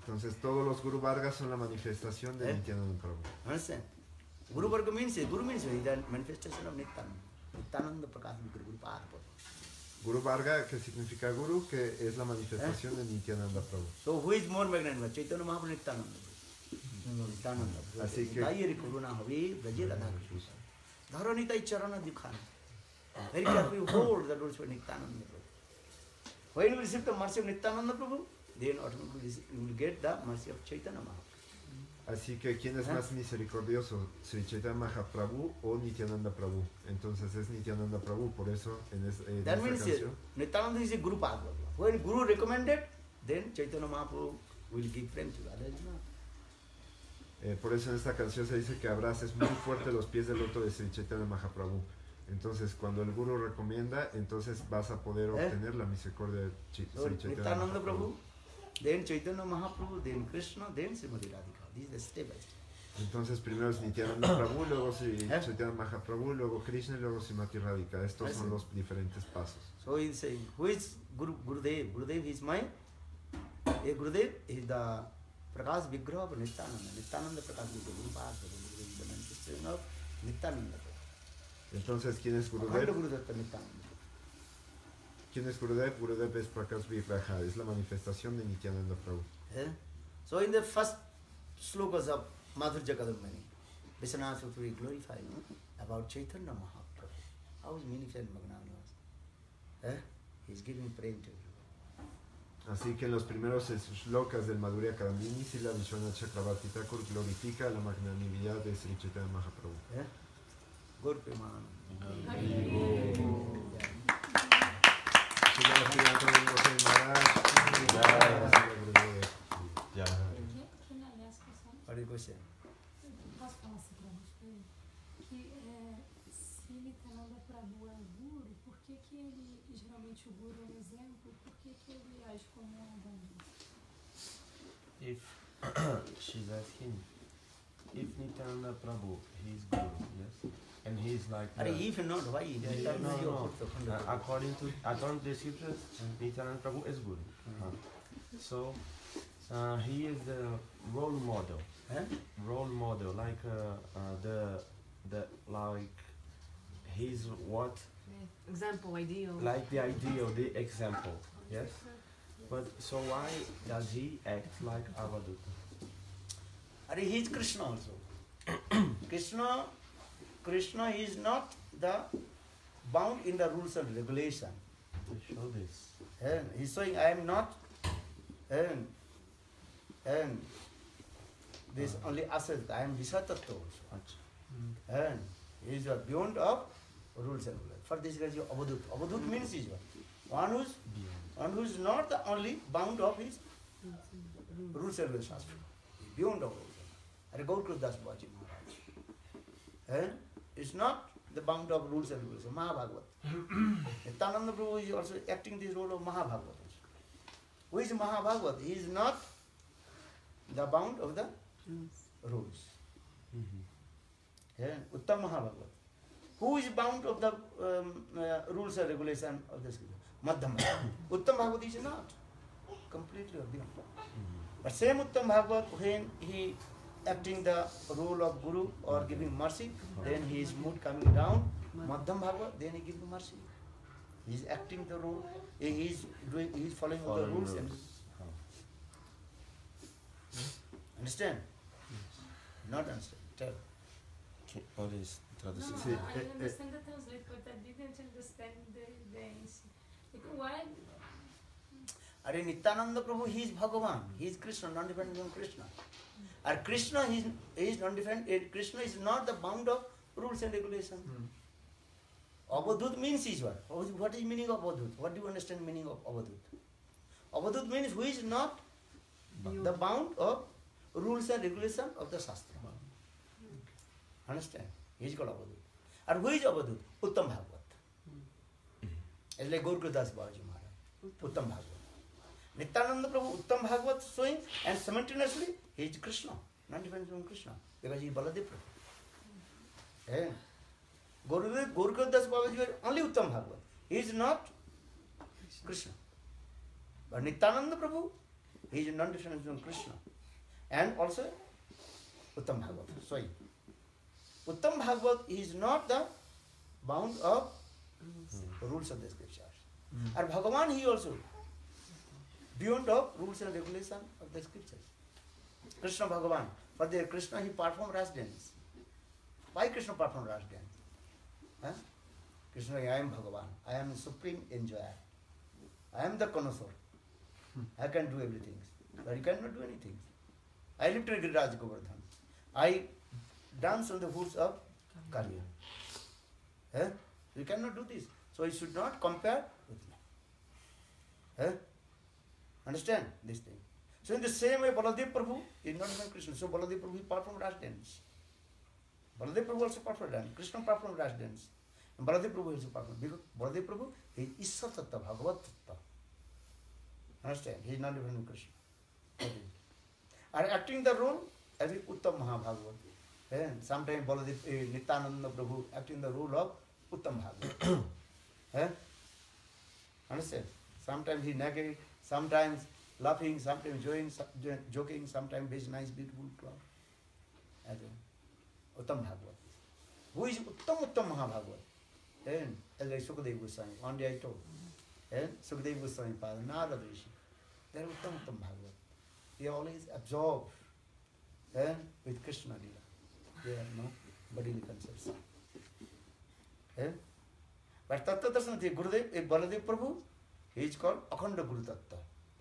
Entonces todos los Guru Vargas son la manifestación de Eh? Nityananda Prabhu. Understand? Guru Varga means, Guru means the manifestation of Nityananda. Nityananda Prakash Guru Guru Parva. Guru Varga, que significa Guru, que es la manifestación ¿Eh? de Nityananda Prabhu. So who is more magnanimous? Chaitanya Mahaprabhu, Nityananda. Nityananda. Así que Dayari Kuruna Havi, Braja Radha Krishna. Dharanita Charana Dukhan. Very carefully hold the rules for Nityananda Prabhu. When you receive the mercy of Nityananda Prabhu, then automatically you will get the mercy of Chaitanya Mahaprabhu. Así que ¿quién es más misericordioso? ¿Sri Chaitanya Mahaprabhu o Nityananda Prabhu? Entonces es Nityananda Prabhu, por eso en, es, en That esta means canción. Nityananda is a Guru Padma. When Guru recommended, then Chaitanya Mahaprabhu will give frame to others. Eh, por eso en esta canción se dice que abraces muy fuerte los pies del loto de Sri Chaitanya Mahaprabhu. Entonces cuando el Guru recomienda, entonces vas a poder obtener eh? la misericordia de Ch so, Sri Chaitanya Nityananda Mahaprabhu. Prabhu, then Chaitanya Mahaprabhu, then Krishna, then Srimati Radhika. This is the step by step. Entonces primero es Nityananda Prabhu, luego Sri Chaitanya Mahaprabhu, luego Krishna y luego Srimati Radhika. Estos son los diferentes pasos. So he is saying, who is Guru Gurudev? Gurudev is my a Gurudev is the Prakash Vigraha of Nityananda. Nityananda Prakash Vigraha, Guru Parva, the manifestation of Nityananda. Entonces, ¿quién es Gurudev? ¿Quién es Gurudev? Gurudev es Prakash Vigraha, es la manifestación de Nityananda Prabhu. Yeah. So in the first slokas of Madhurya Kadambini, Vishwanath Sutri glorified about Chaitanya Mahaprabhu. How is meaningful Magnanimous? Eh? He is giving praise to everyone. Así que en los primeros shlokas del Madhurya Kadambini, Srila Vishwanath Chakravarti Thakur glorifica la magnanimidad de Sri Chaitanya Mahaprabhu. Yeah. Gaur Premanand. What is the question? Posso falar assim para você? Que é, se Nityananda Prabhu é Guru, por que que ele, geralmente o Guru é um exemplo, por que que ele age como um Guru? If she's asking, if Nityananda Prabhu, he's Guru, yes? And he's like the, if not, why? Yeah, yeah, no, no. Uh, according to according to the scriptures, Nityananda Prabhu is Guru. Uh, so uh, he is the role model. Huh? Role model, like uh, uh, the the like he's what? Yeah. Example, ideal. Like the ideal, the example. Yes. But so why does he act like Avadhuta? Are he is Krishna also. Krishna. Krishna is not the bound in the rules and regulation. To show this. And he's saying, I am not, and, and this uh, only asset, I am Visatattva also. Mm. And he is beyond of rules and regulations. For this guy is Avadhut. Avadhut means is one who is one who is not the only bound of his rules and regulations. Beyond of rules. Are Gaur Das Baji Maharaj. And it's not the bound of rules and regulations. Mahabhagavat. Nityananda Prabhu is also acting this role of Mahabhagavat. Who is Mahabhagavat? He is not the bound of the rules. Mm-hmm. Yeah? Uttam Mahabhagavat. Who is bound of the um, uh, rules and regulations of the scripture? Madhyam Bhagavat. Uttam Bhagavat is not. Completely beyond. Mm-hmm. But same Uttam Bhagavat, when he acting the role of Guru or giving mercy, then his mood coming down, Madhyam Bhagavat, then he gives mercy. He is acting the role, he is doing, he is following all the rules. And understand? Not understand. Tell. Okay, what is traduction? No, I understand the translate, but I didn't understand the, the answer. Like, why? Are Nityananda Prabhu, he is Bhagavan, he is Krishna, not dependent on Krishna. And Krishna he is, he is not different. Krishna is not the bound of rules and regulations. Hmm. Avadhut means is what? What is meaning of Avadhut? What do you understand meaning of Avadhut? Avadhut means who is not the bound of rules and regulations of the Shastra. Hmm. Understand? He is called Avadhut. And who is Avadhut? Uttam Bhagavat. Hmm. It's like Gaur Das Babaji Maharaj. Uttam Bhagavat. Nityananda Prabhu, Uttam Bhagavat showing, and simultaneously he is Krishna, not dependent on Krishna, because he is Baladev Prabhu. Yeah. Gaur Das Babaji is only Uttam Bhagavat. He is not Krishna. But Nityananda Prabhu, He is non-different from Krishna. And also Uttam Bhagavat. Sorry. Uttam Bhagavat is not the bound of mm. rules of the scriptures. Mm. And Bhagavan, he also beyond of rules and regulations of the scriptures. Krishna Bhagavan. For the Krishna, he performed Ras dance. Why Krishna performed Ras dance? Huh? Krishna, I am Bhagavan. I am the supreme enjoyer. I am the connoisseur. I can do everything. But he cannot do anything. I live to Giriraj Govardhan. I dance on the hoods of Kaliya. Eh? You cannot do this. So you should not compare with me. Eh? Understand this thing? So in the same way, Baladev Prabhu is not even Krishna. So Baladev Prabhu performed Ras dance. Baladev Prabhu also performed dance. Krishna performed Ras dance. And Baladev Prabhu also performed. Because Baladev Prabhu is Ishwar Tattva, Bhagavat Tattva. Understand? He is not even Krishna. Okay. Are acting the role as a Uttam Mahabhagavat. And sometimes Baladev, eh, Nityananda Prabhu acting the role of Uttam Bhagavat. eh? Understand? Sometimes he naked, sometimes laughing, sometimes joking, joking, sometimes very nice, beautiful cloth. As a Uttam Bhagavat. Who is Uttam Uttam Mahabhagavat? And as I Sukadeva Goswami, one day I told. And Sukadeva Goswami, Father, Narada Rishi, they are Uttam Uttam Bhagavat. They are always absorbed and with Krishna Lila. They have no bodily concepts. Eh? But Tattva Darsana, Gurudev, a Baladev Prabhu, he is called Akhanda Guru Tattva.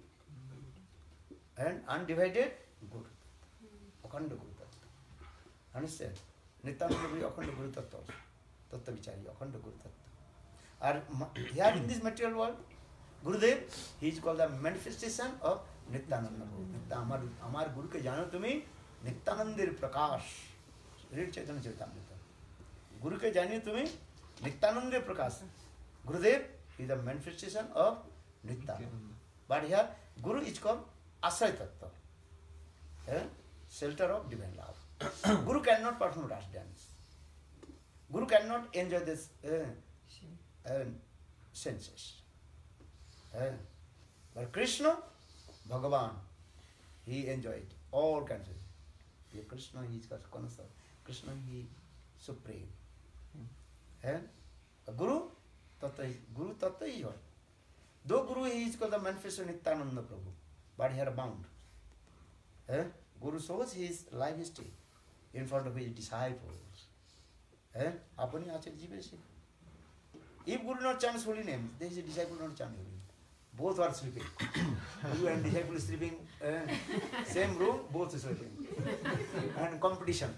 And undivided Guru. Akhanda Guru Tattva. Understand? Nityananda Prabhu is Akhanda Guru Tattva also. Tattva Vichari, Akhanda Guru Tattva. Are here in this material world, Gurudev, he is called the manifestation of Nityananda Prabhu. Amar, Amar Guru ke jano tumi Nityanandir Prakash. Read Chaitanya Charitamrita. Guru ke jano tumi Nityanandir Prakash. Gurudev is the manifestation of Nityananda. But here, Guru is called Asray Tattva. Eh? Shelter of divine love. Guru cannot perform Ras dance. Guru cannot enjoy this uh, uh, senses. Uh, but Krishna, Bhagavan, he enjoyed all kinds of things. Krishna, he is connoisseur. Krishna, he is supreme. And Guru, Tattva, Guru Tattva is what? Though Guru, he is called the manifestation of Nityananda Prabhu, but he are bound. Eh? Guru shows his life history in front of his disciples. Eh? Apani Acharya Ji will say. If Guru not chants holy names, then his disciple not chant holy name. Both are sleeping. Guru and disciple sleeping, uh, same room, both sleeping. And competition.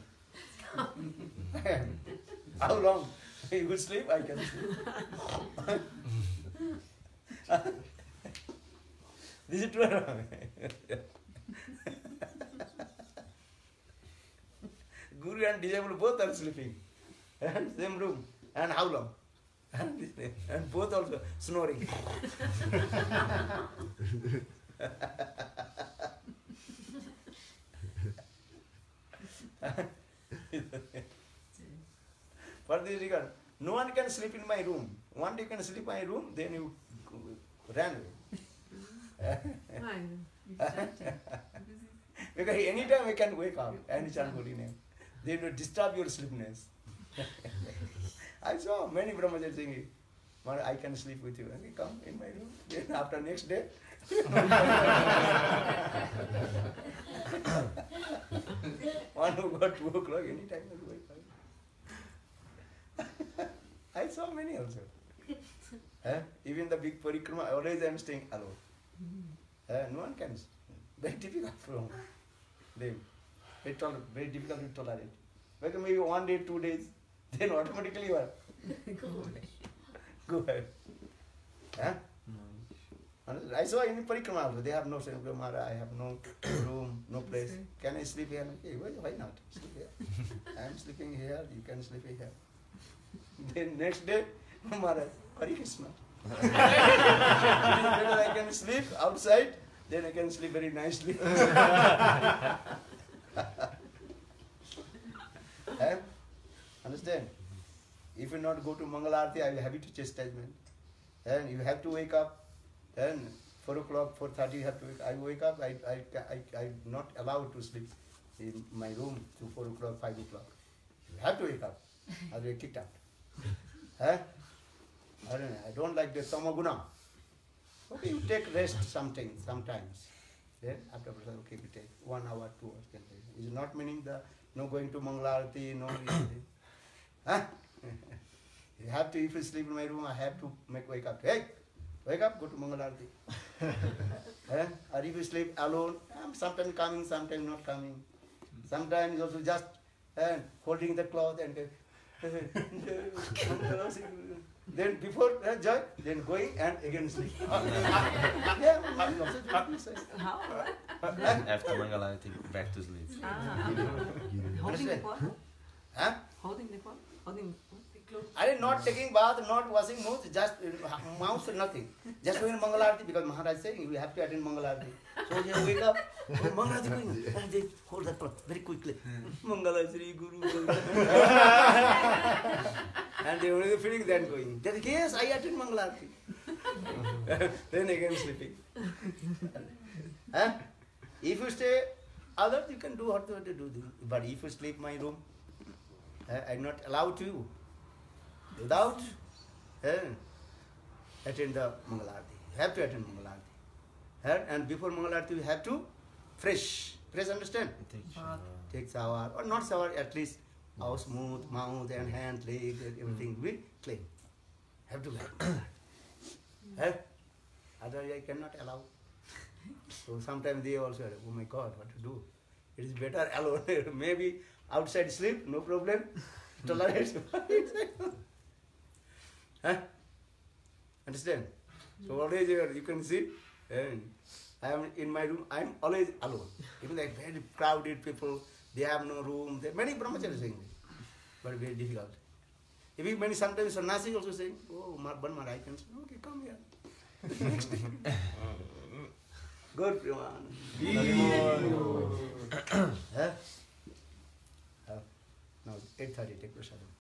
How long? You will sleep, I can sleep. This is true. Guru and disciple both are sleeping. And same room. And how long? And, and both also snoring. For this regard, no one can sleep in my room. One day you can sleep in my room, then you ran away. Because anytime I can wake up and chant holy name, they will disturb your sleepiness. I saw many brahmacharis saying, I can sleep with you. And they come in my room. Then after next day, one who got two o'clock, any time I wake up. I saw many also. eh? Even the big parikrama, always I am staying alone. eh? No one can. Very difficult from them. Very, toler- very difficult to tolerate. Because maybe one day, two days, then automatically you are. Go ahead. Go ahead. Huh? No. I saw in parikrama also, they have no saying, Mara, I have no room, no place. Can I sleep here? Okay, why, why not? Sleep here. I am sleeping here, you can sleep here. Then next day, Mara, Hare Krishna. Because I can sleep outside, then I can sleep very nicely. eh? Understand? If you not go to Mangalarti, I will have you to chastisement. Then you have to wake up. Then four o'clock, four thirty, have to wake. I wake up. I I I I'm not allowed to sleep in my room to four o'clock, five o'clock. You have to wake up. Otherwise, you're kicked out. Huh? I don't know. I don't like the tamaguna. Okay, you take rest something, sometimes. Then after prasad, okay, you take one hour, two hours. Ten days. It's not meaning the no going to Mangalarti, no. Huh? You have to. If you sleep in my room, I have to make wake up. Hey, wake up, go to Mangalarti. Eh? Or if you sleep alone, I'm sometimes coming, sometimes not coming. Sometimes also just eh, holding the cloth and uh, then before uh, joy, then going and again sleep. Yeah, I'm also doing this. How? After Mangalarti, back to sleep. Ah. Holding the cloth? Huh? Holding the cloth? Holding the cloth? I am not taking bath, not washing mouth, just uh, mouth, nothing. Just doing Mangalarti because Maharaj saying you have to attend Mangalarti. So you wake up, oh, Mangalarti going, and they hold the cloth very quickly. Mangalarti Guru. And they only feeling then going. Then yes, I attend Mangalarti. Then again sleeping. Huh? If you stay others, you can do what you have to do. But if you sleep in my room, uh, I'm not allowed to. Without uh, attend the Mangalarti. You have to attend Mangalarti. Uh, and before Mangalarti, you have to fresh. Fresh, understand? Take shower. Or not shower, at least our smooth mouth and hand, leg, everything will clean. Have to like uh, otherwise I cannot allow. So sometimes they also say, oh my God, what to do? It is better alone. Maybe outside sleep, no problem. Tolerate. Huh? Understand? So always you can see, and I am in my room, I am always alone. Even like very crowded people, they have no room. There are many brahmacharis saying this, but very difficult. Even many sometimes sannyasi also saying, oh, Ban Maharaj, I can say, okay, come here. Next day. Good, Priman. Huh? Now eight thirty, take prasad.